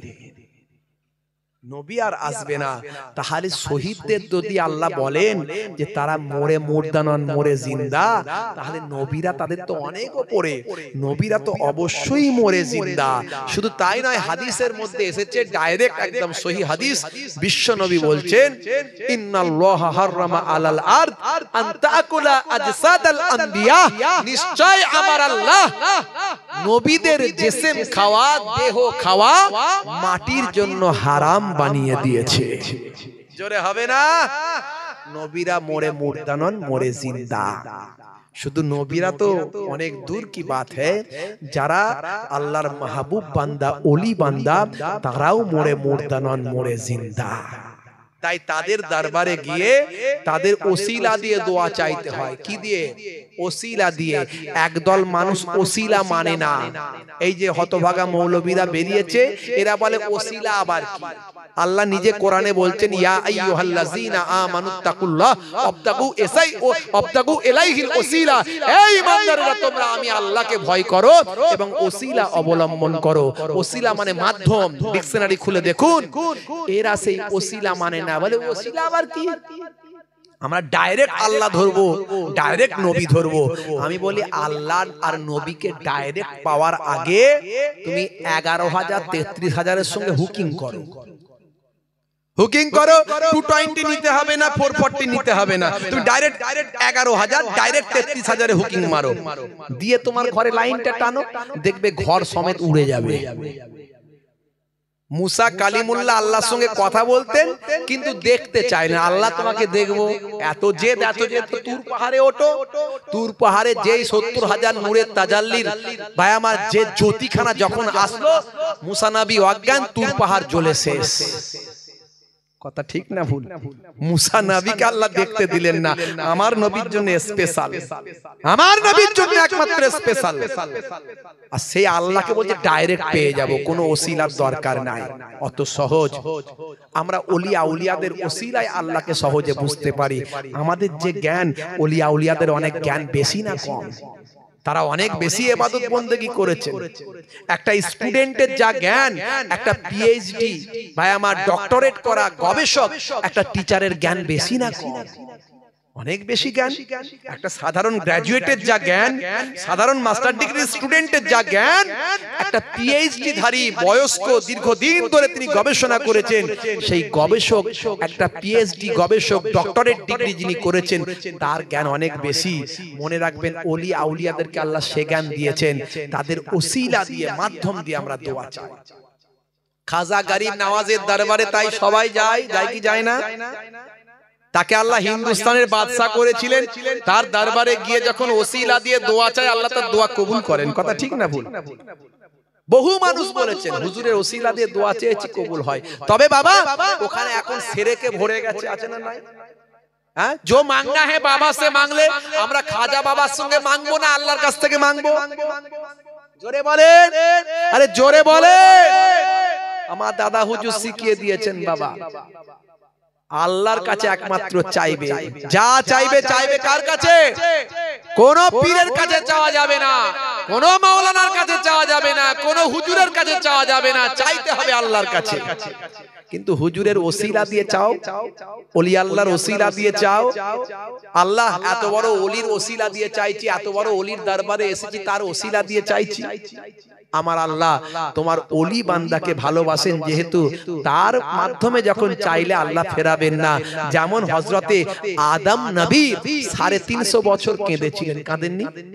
নবী আর আসবে না। তাহলে শহীদদের যদি আল্লাহ বলেন যে তারা মরে মুর্দানন মরে জিন্দা, তাহলে নবীরা তাদের তো অনেক উপরে, নবীরা তো অবশ্যই মরে জিন্দা। শুধু তাই নয়, হাদিসের মধ্যে এসেছে ডাইরেক্ট একদম সহিহ হাদিস, বিশ্ব নবী বলছেন ইন্নাল্লাহা হারামা আলাল আরদ আন তাকুলা আজসাদাল আম্বিয়া, নিশ্চয় আমার আল্লাহ নবীদের জিসম খাওয়া, দেহ খাওয়া মাটির জন্য হারাম বানিয়ে দিয়েছে। জোরে হবে না? নবীরা মরে মুর্দানন মরে জিন্দা। শুধু নবীরা তো অনেক দূর কি বাত হ্যায়, যারা আল্লাহর মাহবুব বান্দা ওলি বান্দা তারাও মরে মুর্দানন মরে জিন্দা। তাই তাদের দরবারে গিয়ে তাদের ওসিলা দিয়ে দোয়া চাইতে হয়। কি দিয়ে? ওসিলা দিয়ে। একদল মানুষ ওসিলা মানে না। এই যে হতভাগা মৌলবীরা বেরিয়েছে, এরা বলে ওসিলা আবার কি? আল্লাহ নিজে কোরআনে বলছেন ইয়া আইয়ুহাল্লাযীনা আমানুত্তাকুল্লাহ ওয়াবতাগু এসাই ও ওয়াবতাগু ইলাইহিল ওসিলা, এই ঈমানদাররা তোমরা আমি আল্লাহকে ভয় করো এবং ওসিলা অবলম্বন করো। ওসিলা মানে মাধ্যম। ডিকশনারি খুলে দেখুন, এরা সেই ওসিলা মানে না, বলে ওসিলা আবার কি? আমরা ডাইরেক্ট আল্লাহ ধরবো, ডাইরেক্ট নবী ধরবো। আমি বলি আল্লাহ আর নবীকে ডাইরেক্ট পাওয়ার আগে তুমি এগারো হাজার তেত্রিশ হাজারের সঙ্গে হুকিং করো। হুকিং করো, টু টোয়েন্টি নিতে হবে না, ফোর ফর্টি নিতে হবে না, তুমি ডাইরেক্ট এগারো হাজার ডাইরেক্ট তেত্রিশ হাজারে হুকিং মারো, দিয়ে তোমার ঘরে লাইনটা টানো, দেখবে ঘর সমেত উড়ে যাবে। মুসা কালিমুল্লাহ আল্লাহর সঙ্গে কথা বলতেন, কিন্তু দেখতে চায় না। আল্লাহ তোমাকে দেখবো, এত জেদ এত জেদ, তুর পাহাড়ে ওঠো। তুর পাহাড়ে যেই সত্তর হাজার নূরের তাজাল্লির ভাই আমার যে জ্যোতিখানা যখন আসলো, মুসা নবী অজ্ঞান, তুর পাহাড় জ্বলে শেষ। কথা ঠিক না ভুল? মুসা নবীকে আল্লাহ দেখতে দিলেন না। আমার নবীর জন্য স্পেশাল, আমার নবীর জন্য একমাত্র স্পেশাল। আর সেই আল্লাহকে বলছে ডাইরেক্ট পেয়ে যাব, কোনো ওসিলার দরকার নাই। অত সহজ। আমরা ওলি আউলিয়াদের ওসিলায় আল্লাহকে সহজে বুঝতে পারি। আমাদের যে জ্ঞান, ওলি আউলিয়াদের অনেক জ্ঞান বেশি না কম? তারা অনেক বেশি ইবাদত বন্দেগী করেছেন। একটা স্টুডেন্টের যা জ্ঞান, একটা পিএইচডি ভাই আমার ডক্টরেট করা গবেষক একটা টিচারের জ্ঞান বেশি না কম? অনেক বেশি জ্ঞান। একটা সাধারণ গ্র্যাজুয়েটের যা জ্ঞান, সাধারণ মাস্টার ডিগ্রি স্টুডেন্টের যা জ্ঞান, একটা পিএইচডি ধারী বয়স্ক দীর্ঘদিন ধরে তিনি গবেষণা করেছেন, সেই গবেষক একটা পিএইচডি গবেষক ডক্টরেট ডিগ্রি যিনি করেছেন, তার জ্ঞান অনেক বেশি। মনে রাখবেন, ওলি আউলিয়াদেরকে আল্লাহ সে জ্ঞান দিয়েছেন, তাদের ওসিলা দিয়ে, মাধ্যম দিয়ে আমরা দোয়া চাই। খাজা গরিব নওয়াজের দরবারে তাই সবাই যায়, যায় কি যায় না? তাকে আল্লাহ হিন্দুস্তানের বাদশা করেছিলেন, তার দরবারে গিয়ে যখন ওসিলা দিয়ে দোয়া চায়, আল্লাহ তার দোয়া কবুল করেন। কথা ঠিক না ভুল? বহু মানুষ বলেছেন হুজুরের ওসিলা দিয়ে দোয়া চেয়েছি, কবুল হয়। তবে বাবা ওখানে এখন সেরেকে ভরে গেছে, আছে না নাই? হ্যাঁ, जो मांगना है बाबा से मांग ले। আমরা খাজা বাবার সঙ্গে মাংবো না, আল্লাহর কাছ থেকে মাংবো। জোরে বলেন, আরে জোরে বলেন। আমার দাদা হুজুর শিখিয়ে দিয়েছেন বাবা, আল্লাহর কাছে একমাত্র চাইবে, যা চাইবে চাইবে কার কাছে? কোন পীরের কাছে চাওয়া যাবে না, কোন মাওলানার কাছে চাওয়া যাবে না, কোন হুজুরের কাছে চাওয়া যাবে না, চাইতে হবে আল্লাহর কাছে। কিন্তু হুজুরের ওসিলা দিয়ে চাও, ওলি আল্লাহর ওসিলা দিয়ে চাও। আল্লাহ এত বড় ওলির ওসিলা দিয়ে চাইছি, এত বড় ওলির দরবারে এসেছি, তার ওসিলা দিয়ে চাইছি। আমার আল্লাহ তোমার ওলি বান্দাকে ভালোবাসেন, যেহেতু তার মাধ্যমে যখন চাইলে আল্লাহ ফেরাবেন না। যেমন হযরতে আদম নবী সাড়ে তিনশো বছর কেঁদেছিলেন, কাঁদেননি?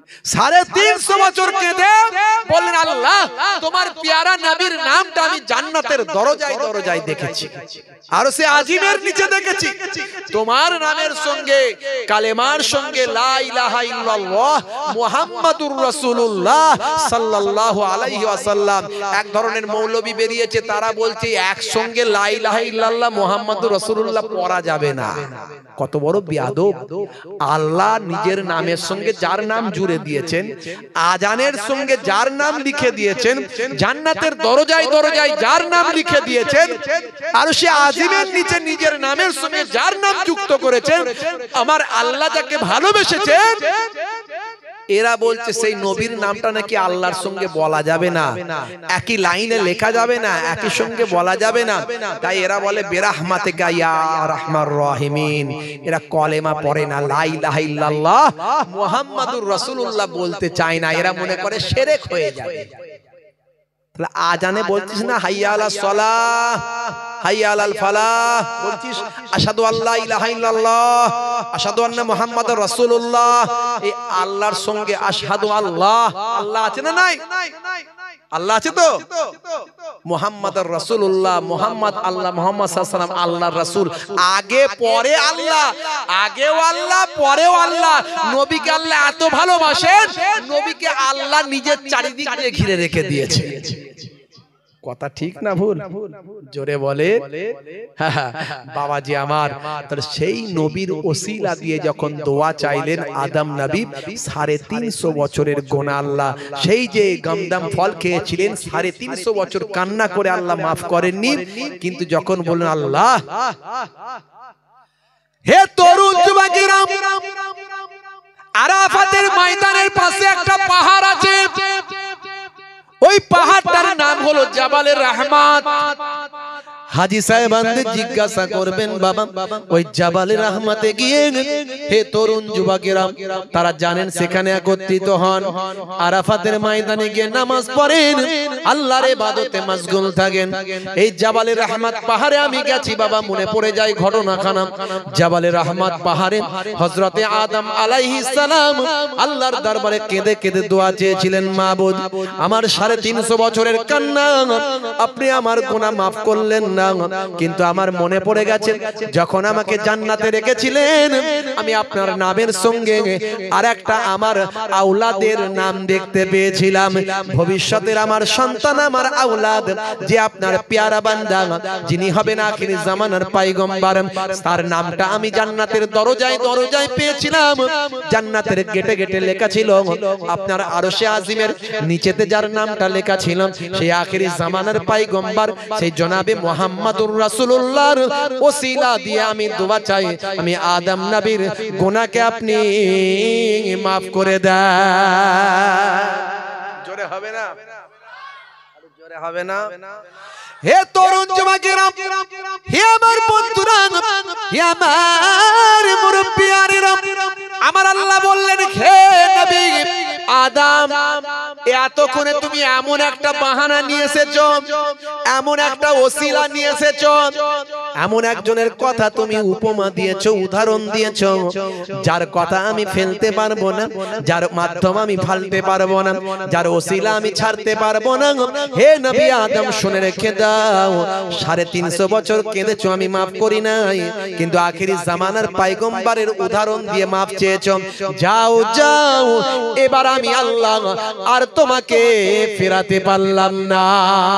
সাড়ে তিনশো বছর কেঁদে বললেন আল্লাহ তোমার পেয়ারা নবীর নামটা আমি জান্নাতের দরজায় দরজায় দেখেছি, আর সে আজিমের নিচে দেখেছি, তোমার নামের সঙ্গে কালেমার সঙ্গে লা ইলাহা ইল্লাল্লাহ মুহাম্মাদুর রাসূলুল্লাহ সাল্লাল্লাহু আলাইহি ওয়াসাল্লাম। এক ধরনের মৌলবি বেরিয়েছে, তারা বলছে একসঙ্গে লা ইলাহা ইল্লাল্লাহ মুহাম্মাদুর রাসূলুল্লাহ পড়া যাবে না। কত বড় বেয়াদব! আল্লাহ নিজের নামের সঙ্গে যার নাম জুড়ে দিয়েছেন, আজানের সঙ্গে যার নাম লিখে দিয়েছেন, জান্নাতের দরজায় দরজায় যার নাম লিখে দিয়েছেন, আর সে আজিমের নিচে নিজের নামের সঙ্গে যার নাম যুক্ত করেছেন, আমার আল্লাহ যাকে ভালোবেসেছেন, এরা বলছে সেই নবীর নামটা নাকি আল্লাহর সঙ্গে বলা যাবে না, একই লাইনে লেখা যাবে না, একই সঙ্গে বলা যাবে না। তাই এরা বলে বেরাহমাতিকা ইয়া রাহমার রাহিমিন। এরা কলেমা পড়ে না, লা ইলাহা ইল্লাল্লাহ মুহাম্মাদুর রাসূলুল্লাহ বলতে চায় না, এরা মনে করে শিরক হয়ে যাবে। তাহলে আজানে বলছিস না হাইয়া আলাস সালাহ, হাইয়া আলাল ফালাহ, বলছিস আশহাদু আল্লা ইলাহা ইল্লাল্লাহ, আশহাদু আন্না মুহাম্মাদুর রাসূলুল্লাহ। এই আল্লাহর সঙ্গে আশহাদু আল্লাহ, আল্লাহ আছে না নাই? আল্লাহ আছে তো। মুহাম্মাদুর রাসূলুল্লাহ, মুহাম্মদ আল্লাহ, মুহাম্মদ সাল্লাল্লাহু আলাইহি ওয়াসাল্লাম আল্লাহর রাসূল, আগে পরে আল্লাহ, আগেও আল্লাহ পরেও আল্লাহ। নবীকে আল্লাহ এত ভালোবাসেন, নবীকে আল্লাহ নিজের চারিদিক দিয়ে ঘিরে রেখে দিয়েছে। কথা ঠিক না ভুল? জোরে বলে বাবাজি আমার। তাহলে সেই নবীর ওসিলা দিয়ে যখন দোয়া চাইলেন আদম নবী, সাড়ে তিনশো বছরের গোনা আল্লাহ, সেই যে গমদম ফল খেয়েছিলেন সাড়ে তিনশো বছর কান্না করে আল্লাহ মাফ করেননি, কিন্তু যখন বললেন আল্লাহ হে তরুণ যুবকেরা, আরাফাতের ময়দানের পাশে একটা পাহাড় আছে, ওই পাহাড়টার নাম হলো জাবালে রহমত। হাজী সাহেবানদের জিজ্ঞাসা করবেন বাবা ওই জাবালে রহমতে গিয়ে হে তরুণ যুবকেরা, তারা জানেন সেখানে একত্রিত হন, আরাফাতের ময়দানে গিয়ে নামাজ পড়েন, আল্লাহর ইবাদতে মশগুল থাকেন। এই জাবালে রহমত পাহাড়ে আমি গেছি বাবা, মনে পড়ে যায় ঘটনাখানা। জাবালে রহমত পাহাড়ে হযরতে আদম আলাইহিস সালাম আল্লাহর দরবারে কেঁদে কেঁদে দোয়া চেয়েছিলেন, মাবুদ আমার সাড়ে তিনশো বছরের কান্না, আপনি আমার গুনাহ মাফ করলেন না, কিন্তু আমার মনে পড়ে গেছে যখন আমাকে জান্নাতে রেখেছিলেন, আমি আপনার নামের সঙ্গে আরেকটা আমার আওলাদের নাম দেখতে পেয়েছিলাম, ভবিষ্যতের আমার সন্তান, আমার আওলাদ, যে আপনার পেয়ারা বান্দা, যিনি হবেন আখিরি জামানার পয়গম্বর, তার নামটা আমি জান্নাতের দরজায় দরজায় পেয়েছিলাম। জান্নাতের গেটে গেটে লেখা ছিল, আপনার আরশে আজিমের নিচেতে যার নামটা লেখা ছিল, সেই আখিরি জামানার পয়গম্বর, সেই জনাবে মুহাম্মাদুর রাসূলুল্লাহর ওসিলা দিয়ে আমি দোয়া চাই, আমি আদম নবীর গুনাহকে আপনি maaf করে দেন। জোরে হবে না? আরে জোরে হবে না? হে তরুণ যুবকেরা, হে আমার বন্ধুরা, হে আমার মুরব্বিয়ানেরা, আমার আল্লাহ বললেন হে নবী আদম, এতক্ষণে তুমি এমন একটা বাহানা নিয়ে এসেছো, এমন একটা ওসিলা নিয়ে এসেছো, এমন একজনের কথা তুমি উপমা দিয়েছো, উদাহরণ দিয়েছো, যার কথা আমি ফেলতে পারবো না, যার মাধ্যমে আমি ফালতে পারবো না, যার ওসিলা আমি ছাড়তে পারবো না। হে নবী আদম শুনে রেখে দাও, সাড়ে তিনশো বছর কেঁদেছো, আমি মাফ করি নাই, কিন্তু আখিরি জামানার পয়গম্বরের উদাহরণ দিয়ে মাফ চেয়েছো, যাও যাও, এবার আমি আল্লাহ আর তোমাকে ফেরাতে পারলাম না।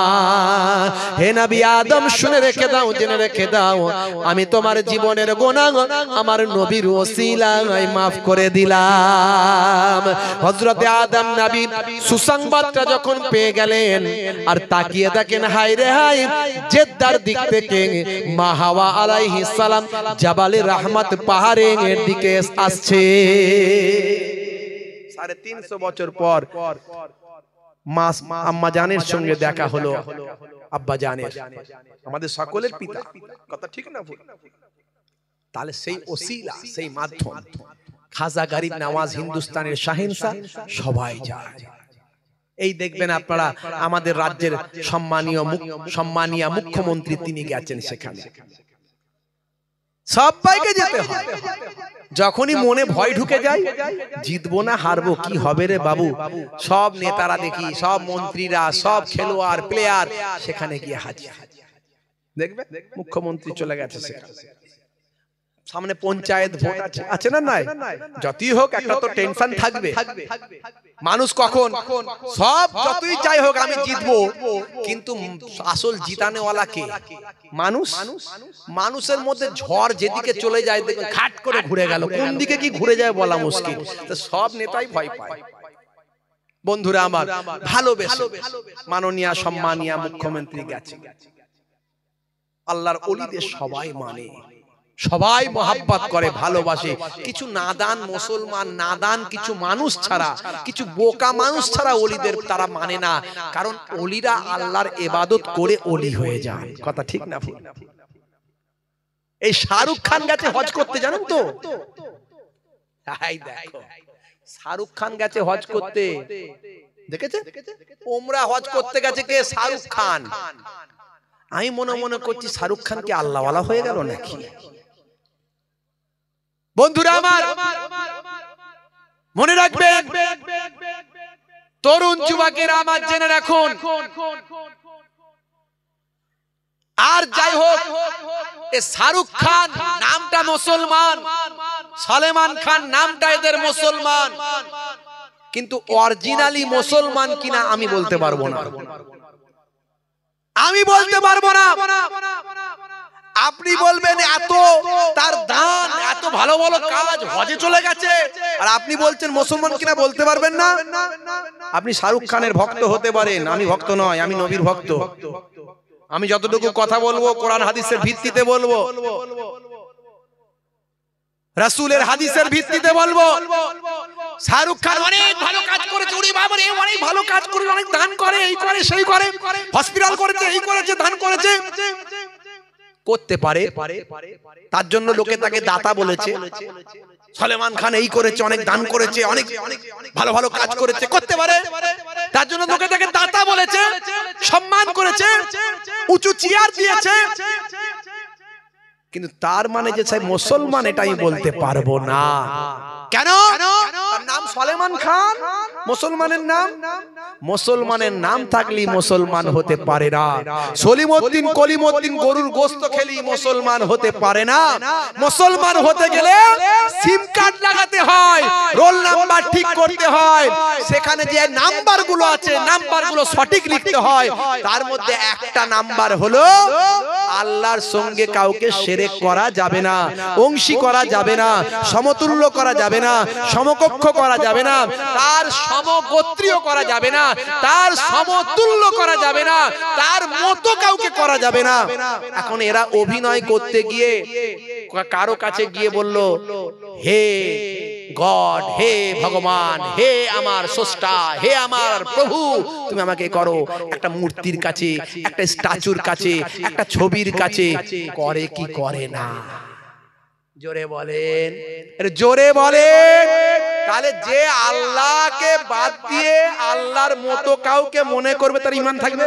হে নবী আদম শুনে রেখে দাও, জেনে রেখে দাও, আমি তোমার জীবনের গুনাহ আমার নবীর ওসিলায় maaf করে দিলাম। হযরতে আদম নবী সুসংবাদটা যখন পেয়ে গেলেন, আর তাকিয়ে দেখেন হায় রে হায়, জেদ্দার দিক থেকে মা হাওয়া আলাইহিস সালাম জাবালে রহমত পাহাড়ের দিকে আসছে। সাড়ে তিনশো বছর পর মা আম্মা জানের সঙ্গে দেখা হলো, আব্বা জানের, আমাদের সকলের পিতা, কথা ঠিক না ভুল? তাহলে সেই ওসিলা, সেই মাধ্যম, খাজা গরিব নওয়াজ হিন্দুস্তানের শাহেনশাহ সবাই যায়। এই দেখবেন আপনারা আমাদের রাজ্যের সম্মানীয় সম্মানীয় মুখ্যমন্ত্রী তিনি গেছেন সেখানে, সবাইকে যেতে হয়। যখনই মনে ভয় ঢুকে যায়, জিতবো না হারবো কি হবে রে বাবু, সব নেতারা দেখি, সব মন্ত্রীরা, সব খেলোয়াড় প্লেয়ার সেখানে গিয়ে হাজির। দেখবে মুখ্যমন্ত্রী চলে গেছে সেখানে, সামনে পঞ্চায়েত ভোট আছে, আছে না নাই? যতই হোক একটা তো টেনশন থাকবে। মানুষ কখন সব যতই চাই হোক আমি জিতবো, কিন্তু আসল জিতানেওয়ালা কে? মানুষ। মানুষের মধ্যে ঝড় যেদিকে চলে যায় দেখুন ঘাট করে ঘুরে গেল, কোন দিকে কি ঘুরে যায় বলা মুশকিল। তো সব নেতাই ভয় পায়। বন্ধুরা আমার, ভালোবেসে মাননীয় সম্মানীয় মুখ্যমন্ত্রী গেছে, আল্লাহর ওলিদের সবাই মানে, সবাই মহাব্বত করে, ভালোবাসে। কিছু নাদান মুসলমান, নাদান কিছু মানুষ ছাড়া, কিছু বোকা মানুষ ছাড়া ওলিদের তারা মানে না। কারণ ওলিরা আল্লাহর ইবাদত করে ওলি হয়ে যায়। কথা ঠিক না ভুল? এই শাহরুখ খান গেছে হজ করতে, জানেন তো? এই দেখো শাহরুখ খান গেছে হজ করতে, দেখেছে? ওমরা হজ করতে গেছে কে? শাহরুখ খান। আমি মনে মনে করছি শাহরুখ খান কি আল্লাহওয়ালা হয়ে গেল নাকি? বন্ধুরা আমার, মনে রাখবেন, তরুণ যুবকেরা আমার জেনে রাখুন, আর যাই হোক এ শাহরুখ খান নামটা মুসলমান, সলেমান খান নামটা এদের মুসলমান, কিন্তু অরিজিনালি মুসলমান কিনা আমি বলতে পারবো না, আমি বলতে পারবো না। আপনি বলবেন এত তার দান, এত ভালো ভালো কাজ, হজে চলে গেছে, আর আপনি বলছেন মুসলমান কিনা বলতে পারবেন না। আপনি শাহরুখ খানের ভক্ত হতে পারেন, আমি ভক্ত নয়, আমি নবীর ভক্ত। আমি যতটুকু কথা বলবো কোরআন হাদিসের ভিত্তিতে বলবো, রাসূলের হাদিসের ভিত্তিতে বলবো। শাহরুখ খান অনেক ভালো কাজ করেছে, উনি বাবার এই অনেক ভালো কাজ করে, অনেক দান করে, এই করে সেই করে, হসপিটাল করেছে, এই করেছে, দান করেছে, করতে পারে, তার জন্য লোকে তাকে দাতা বলেছে। সলেমান খান এই করেছে, অনেক দান করেছে, অনেক ভালো ভালো কাজ করেছে, করতে পারে, তার জন্য লোকে তাকে দাতা বলেছে, সম্মান করেছে, উঁচু চেয়ার দিয়েছে, কিন্তু তার মানে যে সে মুসলমান এটা আমি বলতে পারবো না। কেন? তার নাম সলেমান খান, মুসলমানের নাম। মুসলমানের নাম থাকলে মুসলমান হতে পারে না। সলিমউদ্দিন কলিমউদ্দিন গরুর গোশত খেলি মুসলমান হতে পারে না। মুসলমান হতে গেলে সিম কার্ড লাগাতে হয়, রোল নাম্বার ঠিক করতে হয়, সেখানে যে নাম্বারগুলো আছে নাম্বারগুলো সঠিক লিখতে হয়। তার মধ্যে একটা নাম্বার হলো আল্লাহর সঙ্গে কাউকে শিরক করা যাবে না, অংশী করা যাবে না, সমতুল্য করা যাবে না, সমকক্ষ করা যাবে না, তার সমগোত্রীয় করা যাবে না, তার সমতুল্য করা যাবে না, তার মতো কাউকে করা যাবে না। এখন এরা অভিনয় করতে গিয়ে কারো কাছে গিয়ে বলল, হে গড, হে ভগবান, হে আমার স্রষ্টা, হে আমার প্রভু, তুমি আমাকে করো। একটা মূর্তির কাছে, একটা স্ট্যাচুর কাছে, একটা ছবির কাছে করে কি করে না? জোরে বলেন, জোরে বলেন। তাহলে যে আল্লাহকে বাদ দিয়ে আল্লাহর মতো কাউকে মনে করবে তার ঈমান থাকবে?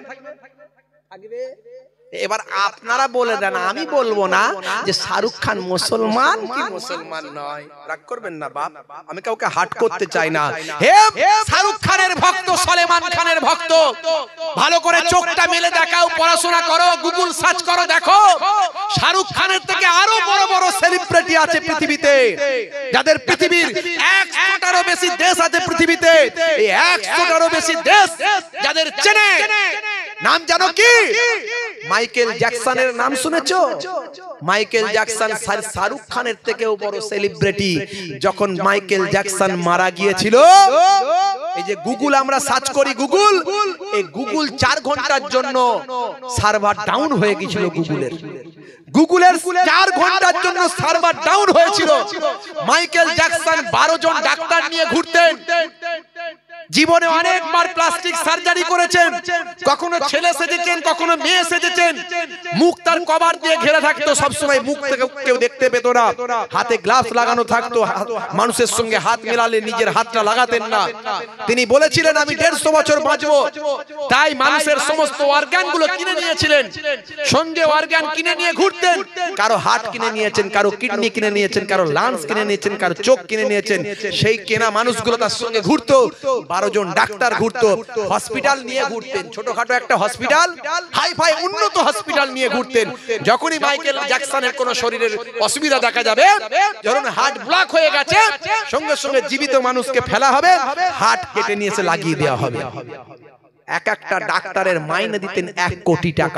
থাকবে। এবার আপনারা বলে দেন, আমি বলবো না যে শাহরুখ খান মুসলমান কি মুসলমান নয়। রাগ করবেন না বাপ, আমি কাউকে হাট করতে চাই না। হে শাহরুখ খানের ভক্ত, সলেমান খানের ভক্ত, ভালো করে চোখটা মেলে দেখাও, পড়াশোনা করো, গুগল সার্চ করো, দেখো শাহরুখ খানের থেকে আরো বড় বড় সেলিব্রিটি আছে পৃথিবীতে, যাদের পৃথিবীর একশোটারও বেশি দেশ আছে পৃথিবীতে। এই একশোটারও বেশি দেশ যাদের চেনে, নাম জানো কি? মাইকেল জ্যাকসনের নাম শুনেছো? মাইকেল জ্যাকসন শাহরুখ খানের থেকেও বড় সেলিব্রিটি। যখন মাইকেল জ্যাকসন মারা গিয়েছিল, এই যে গুগল আমরা সার্চ করি, গুগল, এই গুগল চার ঘন্টার জন্য সার্ভার ডাউন হয়ে গিয়েছিল। গুগলের গুগলের চার ঘন্টার জন্য সার্ভার ডাউন হয়েছিল। মাইকেল জ্যাকসন বারো জন ডাক্তার নিয়ে ঘুরতেন, জীবনে অনেকবার প্লাস্টিক সার্জারি করেছেন, কখনো ছেলে সেজেছেন, কখনো মেয়ে সেজেছেন, মুখ তার কভার দিয়ে ঘেরা থাকতো, সবসময় মুখ থেকে কেউ দেখতে পেত না, হাতে গ্লাভস লাগানো থাকতো, মানুষের সঙ্গে হাত মেলালে নিজের হাতটা লাগাতেন না। তিনি বলেছিলেন আমি দেড়শো বছর বাঁচবো, তাই মানুষের সমস্ত অর্গান গুলো কিনে নিয়েছিলেন, সঙ্গে অর্গান কিনে নিয়ে ঘুরতেন। কারো হার্ট কিনে নিয়েছেন, কারো কিডনি কিনে নিয়েছেন, কারো লাংস কিনে নিয়েছেন, কারো চোখ কিনে নিয়েছেন। সেই কেনা মানুষগুলো তার সঙ্গে ঘুরতো, বারো জন ডাক্তার ঘুরতো, হসপিটাল নিয়ে ঘুরতেন, ছোটখাটো একটা হসপিটাল, হাই ফাই উন্নত হসপিটাল নিয়ে ঘুরতেন। যখনই মাইকেল জ্যাকসনের কোন শরীরের অসুবিধা দেখা যাবে, যখন হার্ট ব্লক হয়ে গেছে, সঙ্গে সঙ্গে জীবিত মানুষকে ফেলা হবে, হার্ট কেটে নিয়ে এসে লাগিয়ে দেওয়া হবে। এক একটা ডাক্তারের মাইনে দিতেন এক কোটি টাকা।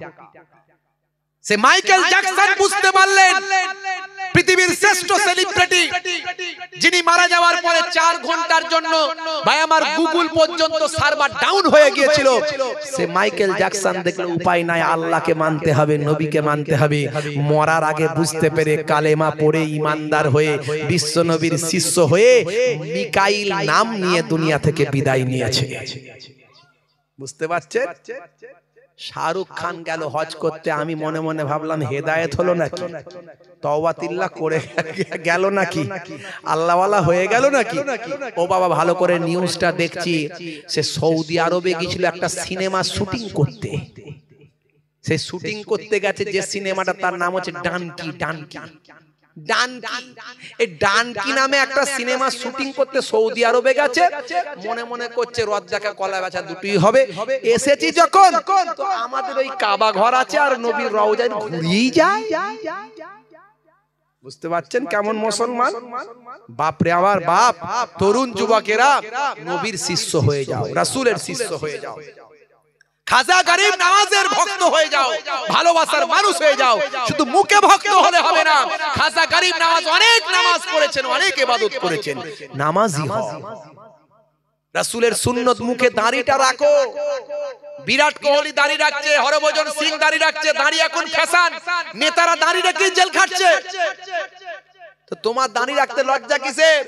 সে মাইকেল জ্যাকসন বুঝতে পারলেন পৃথিবীর শ্রেষ্ঠ সেলিব্রিটি, যিনি মারা যাওয়ার পরে চার ঘন্টার জন্য ভাই আমার গুগল পর্যন্ত সার্ভার ডাউন হয়ে গিয়েছিল। সে মাইকেল জ্যাকসন দেখলো উপায় নাই, আল্লাহকে মানতে হবে, নবীকে মানতে হবে। মরার আগে বুঝতে পেরে কালেমা পড়ে ইমানদার হয়ে বিশ্ব নবীর শিষ্য হয়ে মিকাইল নাম নিয়ে দুনিয়া থেকে বিদায় নিয়েছে। বুঝতে পারছেন? শাহরুখ খান গেল হজ করতে, আমি মনে মনে ভাবলাম হেদায়েত হলো নাকি, তওবাতিল্লাহ করে গেল নাকি, আল্লাহওয়ালা হয়ে গেল নাকি। ও বাবা ভালো করে নিউজটা দেখছি, সে সৌদি আরবে গিয়েছিল একটা সিনেমা শুটিং করতে। সে শুটিং করতে গেছে যে সিনেমাটা, তার নাম হচ্ছে ডানকি। ডানকি ডানকি এই ডানকি নামে একটা সিনেমা শুটিং করতে সৌদি আরবে গেছে। মনে মনে করছে রদ দেখা কলা বেচা দুটোই হবে। এসেছি যখন, তো আমাদের ওই কাবা ঘর আছে আর নবীর রওজায় ঘুরিয়েই যায়। বুঝতে পারছেন কেমন মুসলমান? বাপরে আমার বাপ, তরুণ যুবকেরা নবীর শিষ্য হয়ে যাও, রাসূলের শিষ্য হয়ে যাও, খাজা গরিব নওয়াজের ভক্ত হয়ে যাও, ভালোবাসার মানুষ হয়ে যাও। শুধু মুখে ভক্ত হলে হবে না। খাজা গরিব নওয়াজ অনেক নামাজ পড়েছেন, অনেক ইবাদত করেছেন, নামাজি হও। রাসূলের সুন্নত মুখে দাড়িটা রাখো। বিরাট কোহলি দাড়ি রাখছে, হরভজন সিং দাড়ি রাখছে, দাড়ি এখন ফ্যাশন, নেতারা দাড়ি রেখে জেল খাটছে। তো তোমার দাড়ি রাখতে লজ্জা কিসের?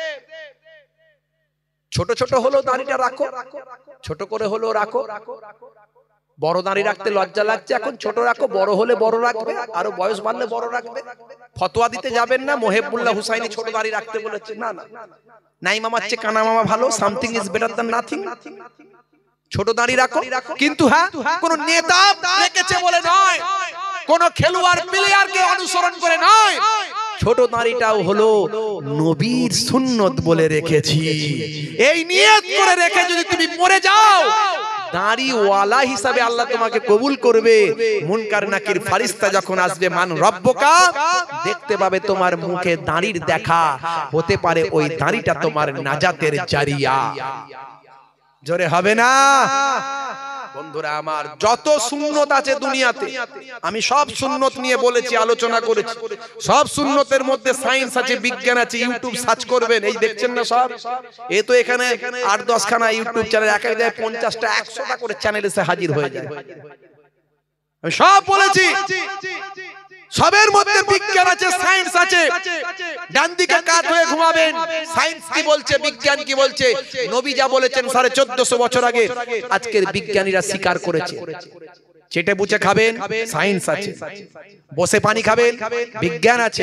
ছোট ছোট হলো দাড়িটা রাখো, ছোট করে হলো রাখো। বড় দাড়ি রাখতে লজ্জা লাগছে, এখন ছোট রাখো, বড় হলে বড় রাখবে, আরো বয়স বাড়লে বড় রাখবে। ফতোয়া দিতে যাবেন না, মোহেবুল্লাহ হুসাইনি ছোট দাড়ি রাখতে বলেছে, না না, নাই মামার চেয়ে কানা মামা ভালো, something is better than nothing. ছোট দাড়ি রাখো, কিন্তু হ্যাঁ কোন নেতা রেখেছে বলে নয়, কোন খেলোয়াড় প্লেয়ারকে অনুসরণ করে নয়, ছোট দাড়িটাও হলো নবীর সুন্নত বলে রেখেছি। এই নিয়ত করে রেখে যদি তুমি মরে যাও, দাড়িওয়ালা হিসাবে আল্লাহ তোমাকে কবুল করবে। মুনকার নাকির ফারিস্তা যখন আসবে, মান রব্বকা, দেখতে পাবে তোমার মুখে দাড়ির দেখা, হতে পারে ওই দাড়িটা তোমার নাজাতের জারিয়া। জোরে হবে না? বন্ধুরা আমার, যত সুন্নত আছে দুনিয়াতে, আমি সব সুন্নত নিয়ে বলেছি, আলোচনা করেছি। সব সুন্নতের মধ্যে সায়েন্স আছে, বিজ্ঞান আছে। ইউটিউব সার্চ করবেন, এই দেখছেন না সব, এ তো এখানে আট দশ খানা ইউটিউব চ্যানেল, এক এক জায়গায় পঞ্চাশটা একশোটা করে চ্যানেল এসে হাজির হয়ে যায়। আমি সব বলেছি, সবের মধ্যে বিজ্ঞান আছে, সায়েন্স আছে। ডান দিকে কাত হয়ে ঘুমাবেন, সায়েন্স কি বলছে, বিজ্ঞান কি বলছে। নবী যা বলেছেন সাড়ে চোদ্দশো বছর আগে, আজকের বিজ্ঞানীরা স্বীকার করেছে। চেটে বুঝে খাবেন, সায়েন্স আছে। বসে পানি খাবেন, বিজ্ঞান আছে।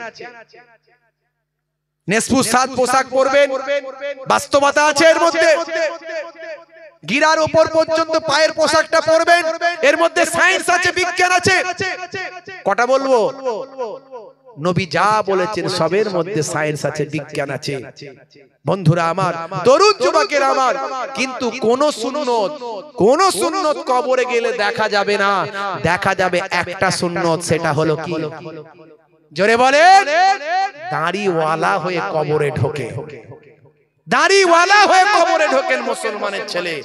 নেসফুস সাত পোশাক পরবেন, বাস্তবতা আছে এর মধ্যে। গিরার উপর পর্যন্ত পায়ের পোশাকটা পরবেন, এর মধ্যে সায়েন্স আছে, বিজ্ঞান আছে। কটা বলবো? নবী যা বলেছেন সবের মধ্যে সায়েন্স আছে, বিজ্ঞান আছে। বন্ধুরা আমার, তরুণ যুবকের আমার, কিন্তু কোন সুন্নত, কোন সুন্নত কবরে গেলে দেখা যাবে না। দেখা যাবে একটা সুন্নত, সেটা হলো কি? জোরে বলেন। দাড়িওয়ালা হয়ে কবরে ঢোকে, দাড়িওয়ালা হয়ে কবরে ঢোকেন মুসলমানের ছেলে।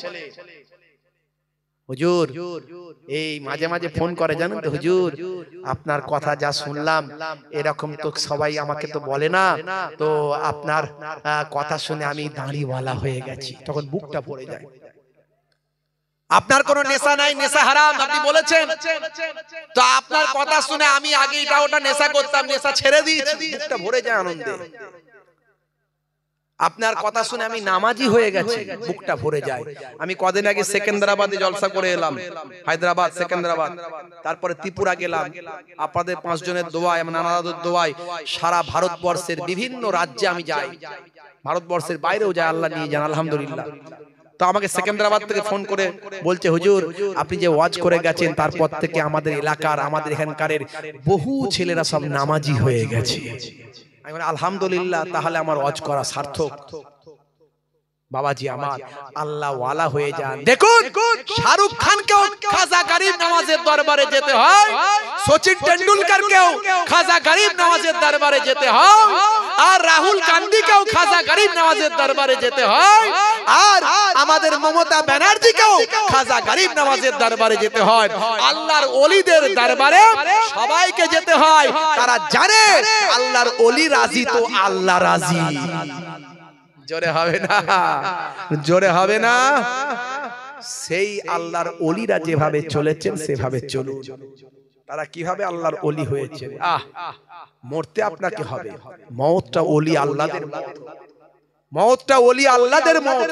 হুজুর এই মাঝে মাঝে ফোন করে, জানেন তো হুজুর, আপনার কথা যা শুনলাম, এরকম তো সবাই আমাকে তো বলে না, তো আপনার কথা শুনে আমি দাড়িওয়ালা হয়ে গেছি। তখন বুকটা পড়ে যায়। আপনার কোনো নেশা নাই, নেশা হারাম আপনি বলেছেন, তো আপনার কথা শুনে আমি আগে এটা ওটা নেশা করতাম, নেশা ছেড়ে দিয়েছি, বুকটা ভরে যায় আনন্দে। আপনার কথা শুনে আমি নামাজি হয়ে গেছি, বুকটা ভরে যায়। আমি কদিন আগে সেকেন্দ্রাবাদে জলসা করে এলাম, হায়দ্রাবাদ সেকেন্দ্রাবাদ, তারপরে ত্রিপুরা গেলাম। আপনাদের পাঁচ জনের দোয়ায়, নানা দাদুর দোয়ায় সারা ভারতবর্ষের বিভিন্ন রাজ্যে আমি যাই, ভারতবর্ষের বাইরেও যাই, আল্লাহ নিয়ে যান আলহামদুলিল্লাহ। তো আমাকে সেকেন্দ্রাবাদ থেকে ফোন করে বলছে, হুজুর আপনি যে ওয়াজ করে গেছেন তারপর থেকে আমাদের এলাকার, আমাদের এখানকারের বহু ছেলেরা সব নামাজি হয়ে গেছে। আমি বলি আলহামদুলিল্লাহ, তাহলে আমার ওয়াজ করা সার্থক। বাবাজি আমার আল্লাহ ওয়ালা হয়ে যান। দেখুন শাহরুখ খানকেও খাজা গরিব নওয়াজের দরবারে যেতে হয়, সচিন টেন্ডুলকারকেও খাজা গরিব নওয়াজের দরবারে যেতে হয়, আর রাহুল গান্ধীকেও খাজা গরিব নওয়াজের দরবারে যেতে হয়, আর আমাদের মমতা ব্যানার্জিকেও খাজা গরিব নওয়াজের দরবারে যেতে হয়। আল্লাহর ওলিদের দরবারে সবাইকে যেতে হয়। তারা জানে আল্লাহর ওলি রাজি তো আল্লাহ রাজি। জোরে হবে না, জোরে হবে না। সেই আল্লাহর ওলিরা যেভাবে চলেছেন সেভাবে চলুন। তারা কিভাবে আল্লাহর ওলি হয়েছেন। আহ মরতে আপনাকে হবে, মওতটা ওলি আল্লাহদের মওত, মওতটা ওলি আল্লাহদের মওত।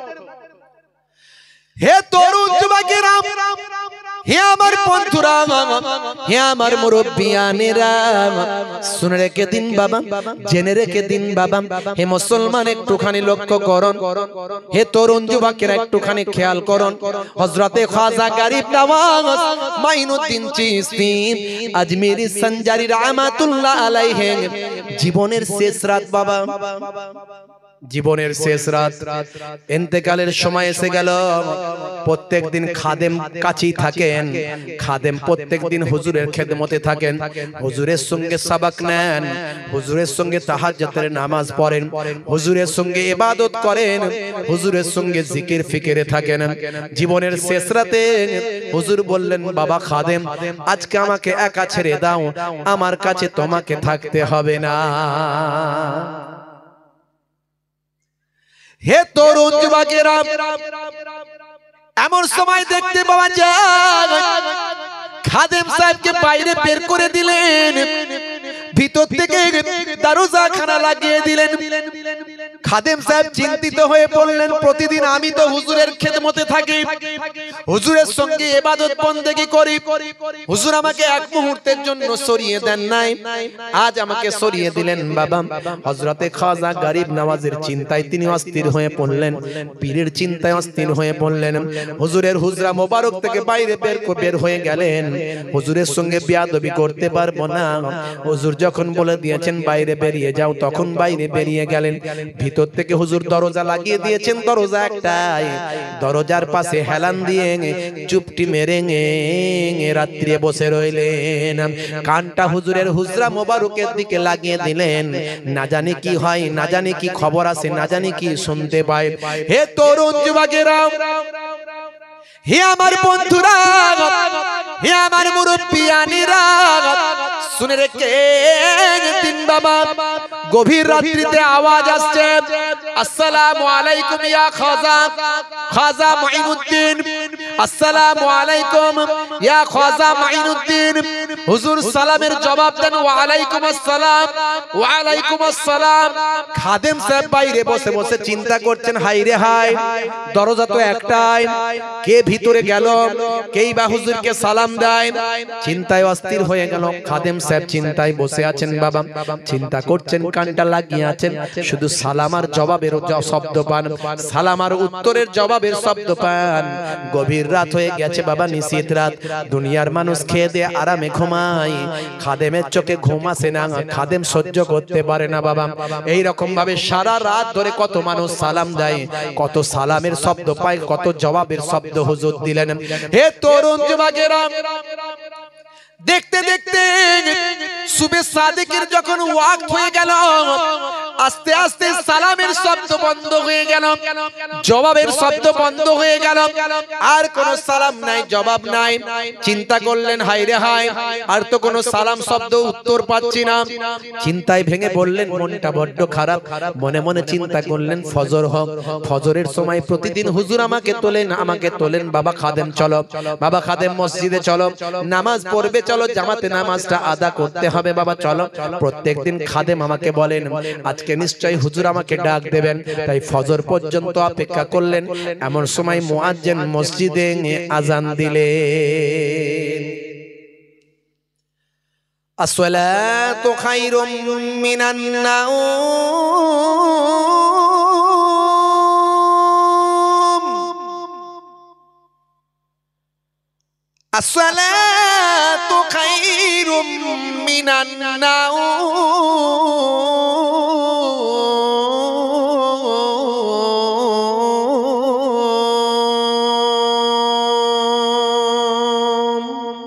হে তরুণ যুবকেরা, হে আমার বন্ধুরা, হে আমার মুরব্বিয়ানেরা, শুনে রেখে দিন বাবা, জেনে রেখে দিন বাবা। হে মুসলমান একটুখানি লক্ষ্য করুন, হে তরুণ যুবকেরা একটুখানি খেয়াল করুন। হযরতে খাজা গরিব নওয়াজ মাইনুদ্দিন চিশতি আজমিরি সঞ্জারি রহমাতুল্লাহ আলাইহি জীবনের শেষ রাত বাবা, জীবনের শেষ রাত, ইন্তেকালের সময় এসে গেল। প্রত্যেক দিন খাদেম কাছেই থাকেন, খাদেম প্রত্যেক দিন হুজুরের খেদমতে থাকেন, হুজুরের সঙ্গে সাবাক নেন, হুজুরের সঙ্গে তাহাজ্জুদের নামাজ পড়েন, হুজুরের সঙ্গে ইবাদত করেন, হুজুরের সঙ্গে জিকির ফিকিরে থাকেন। জীবনের শেষ রাতে হুজুর বললেন, বাবা খাদেম আজকে আমাকে একা ছেড়ে দাও, আমার কাছে তোমাকে থাকতে হবে না। হে তরুণ যুবকেরা, এমন সময় দেখতে পাওয়া যায় খাদেম সাহেবকে বাইরে বের করে দিলেন, ভিতর থেকে দরজা খানা লাগিয়ে দিলেন। খাদেম সাহেব চিন্তিত হয়ে পড়লেন, প্রতিদিন আমি তো হুজুরের খেদমতে থাকি, হুজুরের সঙ্গে ইবাদত বন্দেগি করি, হুজুর আমাকে এক মুহূর্তের জন্য সরিয়ে দেন নাই, আজ আমাকে সরিয়ে দিলেন। বাবা হযরতে খাজা গরিব নওয়াজের চিন্তায় তিনি অস্থির হয়ে পড়লেন, পীরের চিন্তায় অস্থির হয়ে পড়লেন। হুজুরের হুজরা মোবারক থেকে বাইরে বের বের হয়ে গেলেন, হুজুরের সঙ্গে বিয়াদবি করতে পারবো না। হুজুর যখন বলে দিয়েছেন বাইরে বেরিয়ে যাও, তখন বাইরে বেরিয়ে গেলেন। ভিতর থেকে হুজুর দরজা লাগিয়ে দিয়েছেন, দরজা একটাই, দরজার পাশে হেলান দিয়ে চুপটি মেরে রাত্রে বসে রইলেন। কানটা হুজুরের হুজরা মোবারকের দিকে লাগিয়ে দিলেন, না জানি কি হয়, না জানি কি খবর আসে, না জানি কি শুনতে পায়। হে তরুণ যুবকেরা, হে আমার বন্ধুরা, হে আমার মুরব্বিয়ানেরা, শুনে রেখে দিন বাবা। গভীর রাত্রিতে আওয়াজ আসছে, আসসালামু আলাইকুম ইয়া খাজা, খাজা মাইনুদ্দিন, আসসালামু আলাইকুম ইয়া খাজা মাইনুদ্দিন। হুজুর সালামের জবাব দেন, ওয়া আলাইকুম আসসালাম, ওয়া আলাইকুম আসসালাম। খাদেম সাহেব বাইরে বসে বসে চিন্তা করছেন, হাই রে হাই, দরজা তো একটাই, কে ভিতরে গেল, কেই বা হুজুরকে সালাম দেয়। চিন্তায় অস্থির হয়ে গেল। খাদেম সাহেব চিন্তায় বসে আছেন বাবা, চিন্তা করছেন, কানটা লাগিয়ে আছেন, শুধু সালাম আর জবাবের শব্দ পান, সালাম আর উত্তরের জবাবের শব্দ পান। গভীর রাত হয়ে গেছে বাবা, নিশীথ রাত, দুনিয়ার মানুষ খেয়ে দিয়ে আরামে ঘুমায়, খাদেমের চোখে ঘুম আসে না, খাদেম সহ্য করতে পারে না বাবা। এই রকম ভাবে সারা রাত ধরে কত মানুষ সালাম দেয়, কত সালামের শব্দ পায়, কত জবাবের শব্দ হুজুর দিলেন। হে তরুণ যুবকেরা, দেখতে দেখতে সুবে সাদিকের যখন ওয়াক্ত হয়ে গেল, আস্তে আস্তে সালামের শব্দ বন্ধ হয়ে গেল, জবাবের শব্দ বন্ধ হয়ে গেল, আর কোন সালাম নাই, জবাব নাই। চিন্তা করলেন, হাই রে হাই, আর তো কোনো সালাম শব্দ উত্তর পাচ্ছি না। চিন্তায় ভেঙে বললেন, মনটা বড্ড খারাপ। মনে মনে চিন্তা করলেন, ফজর হোক, ফজরের সময় প্রতিদিন হুজুর আমাকে তোলেন, আমাকে তোলেন, বাবা খাদেম চলো, বাবা খাদেম মসজিদে চলো, নামাজ পড়বে চলো, জামাতে নামাজটা আদা করতে হবে বাবা চলো। প্রত্যেকদিন খাদেম আমাকে বলেন, আজকে আজকে নিশ্চয়ই হুজুর আমাকে ডাক দেবেন, তাই ফজর পর্যন্ত অপেক্ষা করলেন। এমন সময় মুয়াজ্জিন মসজিদে আজান দিলেন। আসসালাতু খায়রুম মিনান নাওম, আসসালাতু খায়রুম মিনান নাওম।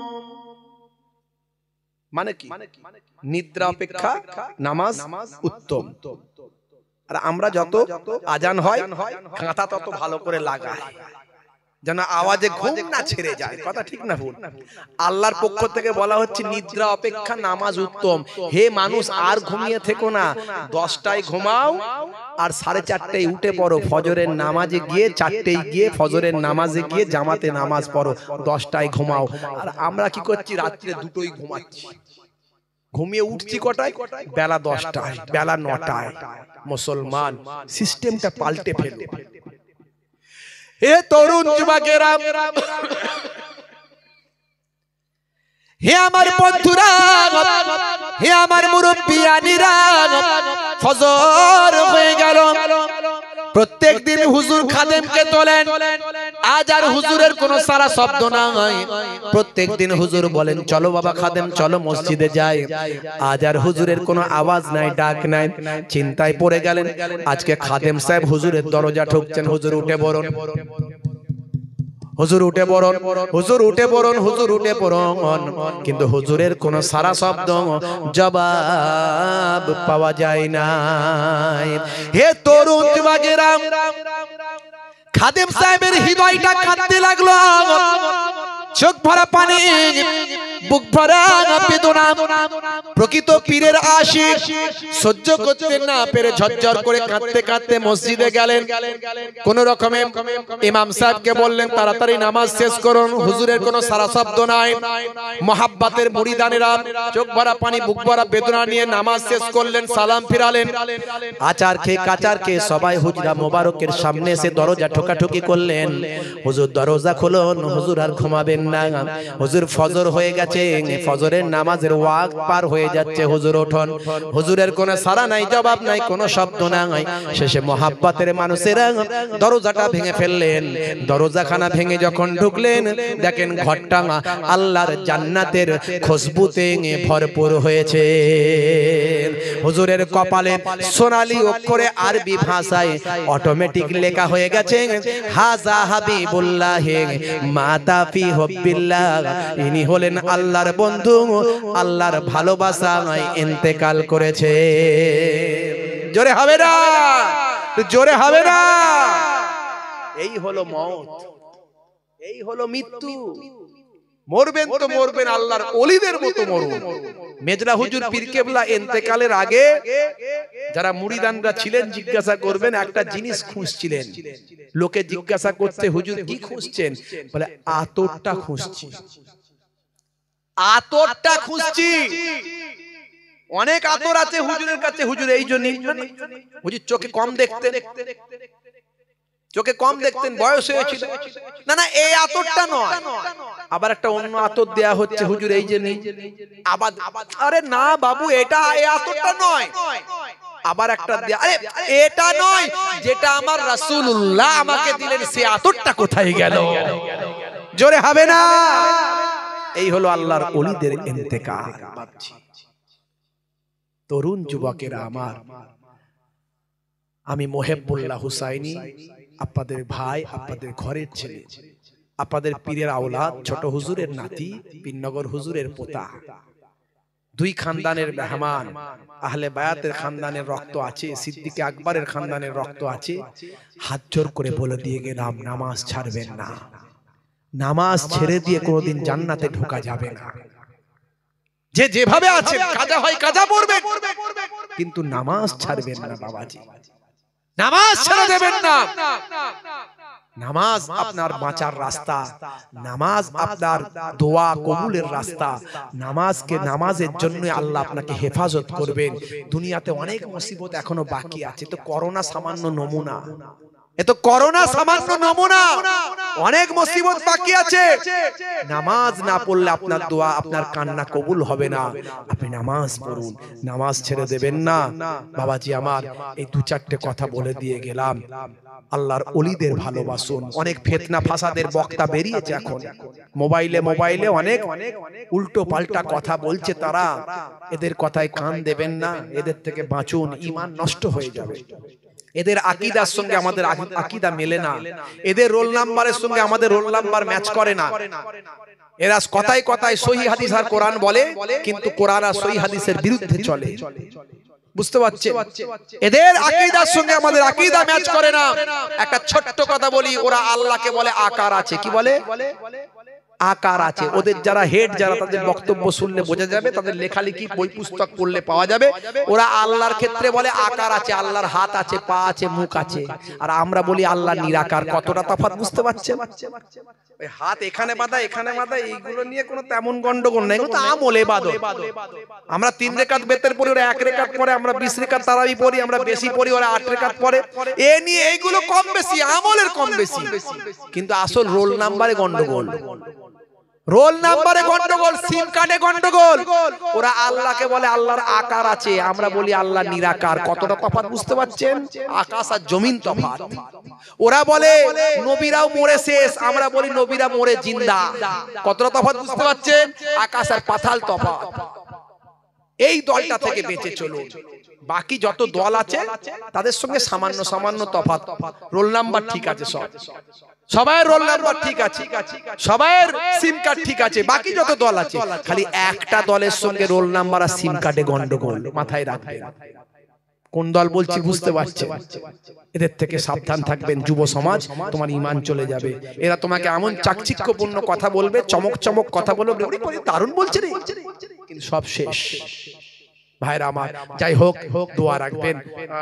মানে কি? নিদ্রা অপেক্ষা নামাজ উত্তম। আর আমরা যত আজান হয় কাঁথা তত ভালো করে লাগায়, যেন আওয়াজে ঘুম না ছেড়ে যায়। কথা ঠিক না ভুল? আল্লাহর পক্ষ থেকে বলা হচ্ছে নিদ্রা অপেক্ষা নামাজ উত্তম। হে মানুষ, আর ঘুমিয়ে থেকো না, দশটায় ঘুমাও আর সাড়ে চারটায় উঠে পড়ো। ফজরের নামাজে গিয়ে চারটেই গিয়ে ফজরের নামাজে গিয়ে জামাতে নামাজ পড়ো, দশটায় ঘুমাও। আর আমরা কি করছি? রাত্রে দুটোই ঘুমাচ্ছি, ঘুমিয়ে উঠছি কটায়? বেলা দশটায়, বেলা নটায়। মুসলমান সিস্টেমটা পাল্টে ফেলে। হে তরুণ যুবকেরা, হে আমার বন্ধুরা, হে আমার মুরব্বিয়ানিরা, ফজর হয়ে গেল। প্রত্যেক দিন হুজুর খাদেমকে তোলেন, আজ আর হুজুরের কোনো সারা শব্দ নাই। প্রত্যেক দিন হুজুর বলেন চলো বাবা খাদেম চলো মসজিদে যাই, আজ আর হুজুরের কোনো আওয়াজ নাই, ডাক নাই। চিন্তায় পড়ে গেলেন, আজকে খাদেম সাহেব হুজুরের দরজা ঠুকছেন। হুজুর উঠে পড়ুন, হুজুর উঠে পড়ুন, হুজুর উঠে পড়ুন, হুজুর উঠে পড়ুন। কিন্তু হুজুরের কোনো সারা শব্দ জবাব পাওয়া যায় না। হে তরুণ যুবকেরা, খাদেম সাহেবের হৃদয়টা কাঁদতে লাগলো, চোখ ভরা পানি, বুক ভরা বেদনা। প্রকৃত পীরের আশিক সহ্য করতে না পেরে ঝরঝর করে কাঁদতে কাঁদতে মসজিদে গেলেন। কোন রকমে ইমাম সাহেবকে বললেন তাড়াতাড়ি নামাজ শেষ করুন। হুজুরের কোনো সারা শব্দ নাই। মহাব্বাতের মুরিদানেরা চোখ ভরা পানি, বুক ভরা বেদনা নিয়ে নামাজ শেষ করলেন, সালাম ফিরালেন। আচার খেয়ে কাচার খেয়ে সবাই হুজরা মোবারকের সামনে এসে দরজা ঠোকাঠুকি করলেন। হুজুর দরজা খুলুন, হুজুর আর ঘুমাবেন না, হুজুর ফজর হয়ে গেছে, ফজরের নামাজের ওয়াক্ত পার হয়ে যাচ্ছে, হুজুর ওঠুন। হুজুরের কোনো সাড়া নাই, জবাব নাই, কোনো শব্দ নাই। শেষে মহাব্বতের মানুষেরা দরজাটা ভেঙে ফেললেন। দরজাখানা ভেঙে যখন ঢুকলেন, দেখেন ঘরটা আল্লাহর জান্নাতের খুশবুতে ভরপুর হয়েছে। হুজুরের কপালে সোনালী অক্ষরে আরবি ভাষায় অটোমেটিক লেখা হয়ে গেছে, হাজা হাবিবুল্লাহ মাতা ফি হুব্বিল্লাহ। ইনি হলেন আল্লাহর বন্ধু, আল্লাহর ভালোবাসায় ইন্তেকাল করেছে। জোরে হবে না, জোরে হবে না। এই হলো মওত, এই হলো মৃত্যু। মরবেন তো মরবেন আল্লাহর ওলিদের মতো মরুন। মেজলা হুজুর পীর কেবলা ইন্তেকালের আগে যারা মুরিদানরা ছিলেন জিজ্ঞাসা করবেন, একটা জিনিস খুঁজছিলেন। লোকে জিজ্ঞাসা করতে হুজুর কি খুঁজছেন? বলে আতরটা খুঁজছি, আতরটা খুঁজছি। অনেক আতর আছে হুজুরের কাছে। হুজুর এই জন্য হুজুর চোখে কম দেখতেন, চোখে কম দেখতেন, বয়স হয়েছিল। না না, এই আতরটা নয়। আবার একটা অন্য আতর দেয়া হচ্ছে হুজুর এই যে নেই। আবার আরে না বাবু, এটা এই আতরটা নয়। আবার একটা দেয়া, আরে এটা নয়, যেটা আমার রাসূলুল্লাহ আমাকে দিলেন সেই আতরটা কোথায় গেল? জোরে হবে না। এই হলো আল্লাহর ওলিদের ইন্তেকাল। তরুণ যুবকেরা আমার, আমি মোহেবুল্লাহ হুসাইনি, আপনাদের ভাই, আপনাদের ঘরের ছেলে, আপনাদের পীরের আওলাদ, ছোট হুজুরের নাতি, পীরনগর হুজুরের পোতা। দুই খানদানের মেহমান, আহলে বায়াতের খানদানের রক্ত আছে, সিদ্দিক আকবরের খানদানের রক্ত আছে। হাত জোর করে বলে দিয়ে গেলাম, নামাজ ছাড়বেন না। নামাজ ছেড়ে দিয়ে কোনোদিন জান্নাতে ঢোকা যাবে না। যে যেভাবে আছে, কাজা হয় কাজা পড়বেন, কিন্তু নামাজ ছাড়বেন না বাবাজি, নামাজ ছেড়ে দেবেন না। নামাজ আপনার বাঁচার রাস্তা, নামাজ আপনার দোয়া কবুলের রাস্তা। নামাজকে নামাজের জন্য আল্লাহ আপনাকে হেফাজত করবেন। দুনিয়াতে অনেক মুসিবত এখনো বাকি আছে, তো করোনা সামান্য নমুনা, এ তো করোনা সামান্য নমুনা, অনেক মুসিবত বাকি আছে। নামাজ না পড়লে আপনার দোয়া আপনার কান্না কবুল হবে না। আপনি নামাজ পড়ুন, নামাজ ছেড়ে দেবেন না। বাবাজি আমার, এই দু চারটে কথা বলে দিয়ে গেলাম। আল্লাহর ওলিদের ভালোবাসুন। অনেক ফিতনা ফাসাদের বক্তা বেরিয়েছে এখন, মোবাইলে মোবাইলে অনেক উল্টো পাল্টা কথা বলছে তারা। এদের কথায় কান দেবেন না, এদের থেকে বাঁচুন, ঈমান নষ্ট হয়ে যাবে। এদের আকীদার সঙ্গে আমাদের আকীদা মেলে না, এদের রোল নাম্বারের সঙ্গে আমাদের রোল নাম্বার ম্যাচ করে না। এরা কথায় কথায় সহিহ হাদিস আর কোরআন বলে, কিন্তু কোরআন আর সহিহ হাদিসের বিরুদ্ধে চলে। বুঝতে পারছেন? এদের আকীদার সঙ্গে আমাদের আকীদা ম্যাচ করে না। একটা ছোট্ট কথা বলি, ওরা আল্লাহকে বলে আকার আছে। কি বলে? আকার আছে। ওদের যারা হেড, যারা তাদের বক্তব্য শুনলে বোঝা যাবে, তাদের লেখালেখি বই পুস্তক পড়লে পাওয়া যাবে। ওরা আল্লাহর ক্ষেত্রে বলে আকার আছে, আল্লাহর হাত আছে, পা আছে, মুখ আছে। আর আমরা বলি আল্লাহ নিরাকার। কতটা তফাৎ বুঝতে পারছেন? ওই হাত এখানে বাঁধা, এখানে বাঁধা, এইগুলো নিয়ে কোনো তেমন গন্ডগোল নাই, এগুলো তো আমল ইবাদত। আমরা তিন রেকাত বেতের পড়ি, ওরা এক রেকাত পড়ে। আমরা বিশ রেকাত তারাবি পড়ি, আমরা বেশি পড়ি, ওরা আট রেকাত পড়ে। এ নিয়ে এইগুলো কম বেশি, আমলের কম বেশি, কিন্তু আসল রোল নাম্বারে গন্ডগোল। রোল নাম্বারে গন্ডগোল, সিম কার্ডে গন্ডগোল। ওরা আল্লাহকে বলে আল্লাহর আকার আছে, আমরা বলি আল্লাহ নিরাকার। কতটা তফাৎ বুঝতে পারছেন? আকাশ আর জমিন তফাৎ। ওরা বলে নবীরাও মরে শেষ, আমরা বলি নবীরা মরে জিন্দা। কতটা তফাৎ বুঝতে পারছেন? আকাশ আর পাতাল তফাৎ। এই দলটা থেকে বেঁচে চলুন। বাকি যত দল আছে তাদের সঙ্গে সামান্য সামান্য তফাৎ, রোল নাম্বার ঠিক আছে, সব সবাই রোল নাম্বার ঠিক আছে, সবাইয়ের সিম কার্ড ঠিক আছে। বাকি যত দল আছে, খালি একটা দলের সঙ্গে রোল নাম্বার আর সিম কার্ডে গন্ডগোল। মাথায় রাখবেন। কোন দল বলছি বুঝতে পারছেন? এদের থেকে সাবধান থাকবেন। যুব সমাজ, তোমার ঈমান চলে যাবে। এরা তোমাকে এমন চাকচিক্যপূর্ণ কথা বলবে, চমক চমক কথা বলবে, দারুণ বলছে রে, কিন্তু সব শেষ। ভাইরা আমার, যাই হোক, দোয়া রাখবেন।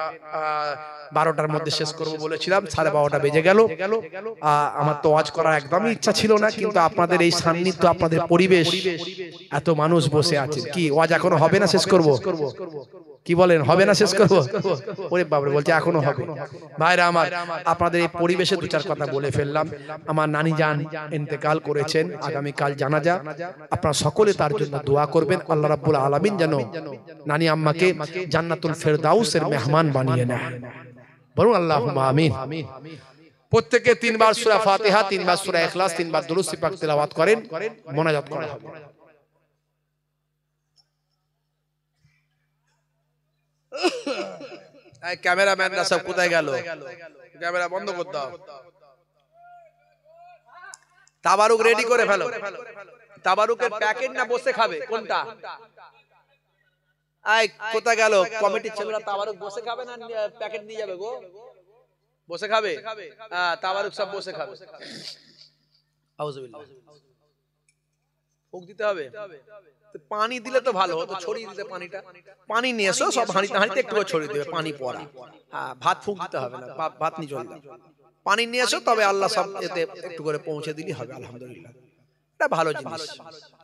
বারোটার মধ্যে শেষ করবো বলেছিলাম, সাড়ে বারোটা বেজে গেল। আমার তো ওয়াজ করার একদমই ইচ্ছা ছিল না, কিন্তু আপনাদের এই সান্নিধ্য, আপনাদের পরিবেশ, এত মানুষ বসে আছে, কি ওয়াজ এখনো হবে না শেষ করব? কি বলেন, হবে না শেষ করব? ওরে বাবারে, বলছে এখনো হবে। ভাইরা আমার, আপনাদের এই পরিবেশে দু চার কথা বলে ফেললাম। আমার নানি জান ইন্তেকাল করেছেন, আগামী কাল জানাজা। আপনারা সকলে তার জন্য দোয়া করবেন। আল্লাহ রাব্বুল আলামিন যেন নানি আম্মাকে জান্নাতুল ফেরদাউসের মেহমান বানিয়ে নেয়। বলুন আল্লাহুম্মা আমিন। প্রত্যেকে তিনবার সূরা ফাতিহা, তিনবার সূরা ইখলাস, তিনবার দুরূদ শরীফ পাক তেলাওয়াত করেন, মোনাজাত করা হবে। এই ক্যামেরাম্যানরা সব কোথায় গেল? ক্যামেরা বন্ধ করতে দাও। তাবারুক রেডি করে ফেলো। তাবারুকের প্যাকেট না বসে খাবে, কোনটা? এই কোথায় গেল কমিটির ছেলেরা? তাবারুক বসে খাবে না প্যাকেট নিয়ে যাবে গো? বসে খাবে? হ্যাঁ, তাবারুক সব বসে খাবে। আউযুবিল্লাহ। ফুক দিতে হবে? পানি দিলে তো ভালো হতো, ছড়িয়ে দিতে পানিটা। পানি নিয়ে এসো, সব হাঁড়িতে হাঁড়িতে একটু ছড়িয়ে দেবে, পানি পড়া। হ্যাঁ, ভাত ফুক দিতে হবে না, ভাত নিয়ে চলবে। পানি নিয়ে এসো, তবে আল্লাহ সব এতে একটু করে পৌঁছে দিলেই হবে। আলহামদুলিল্লাহ, এটা ভালো জিনিস।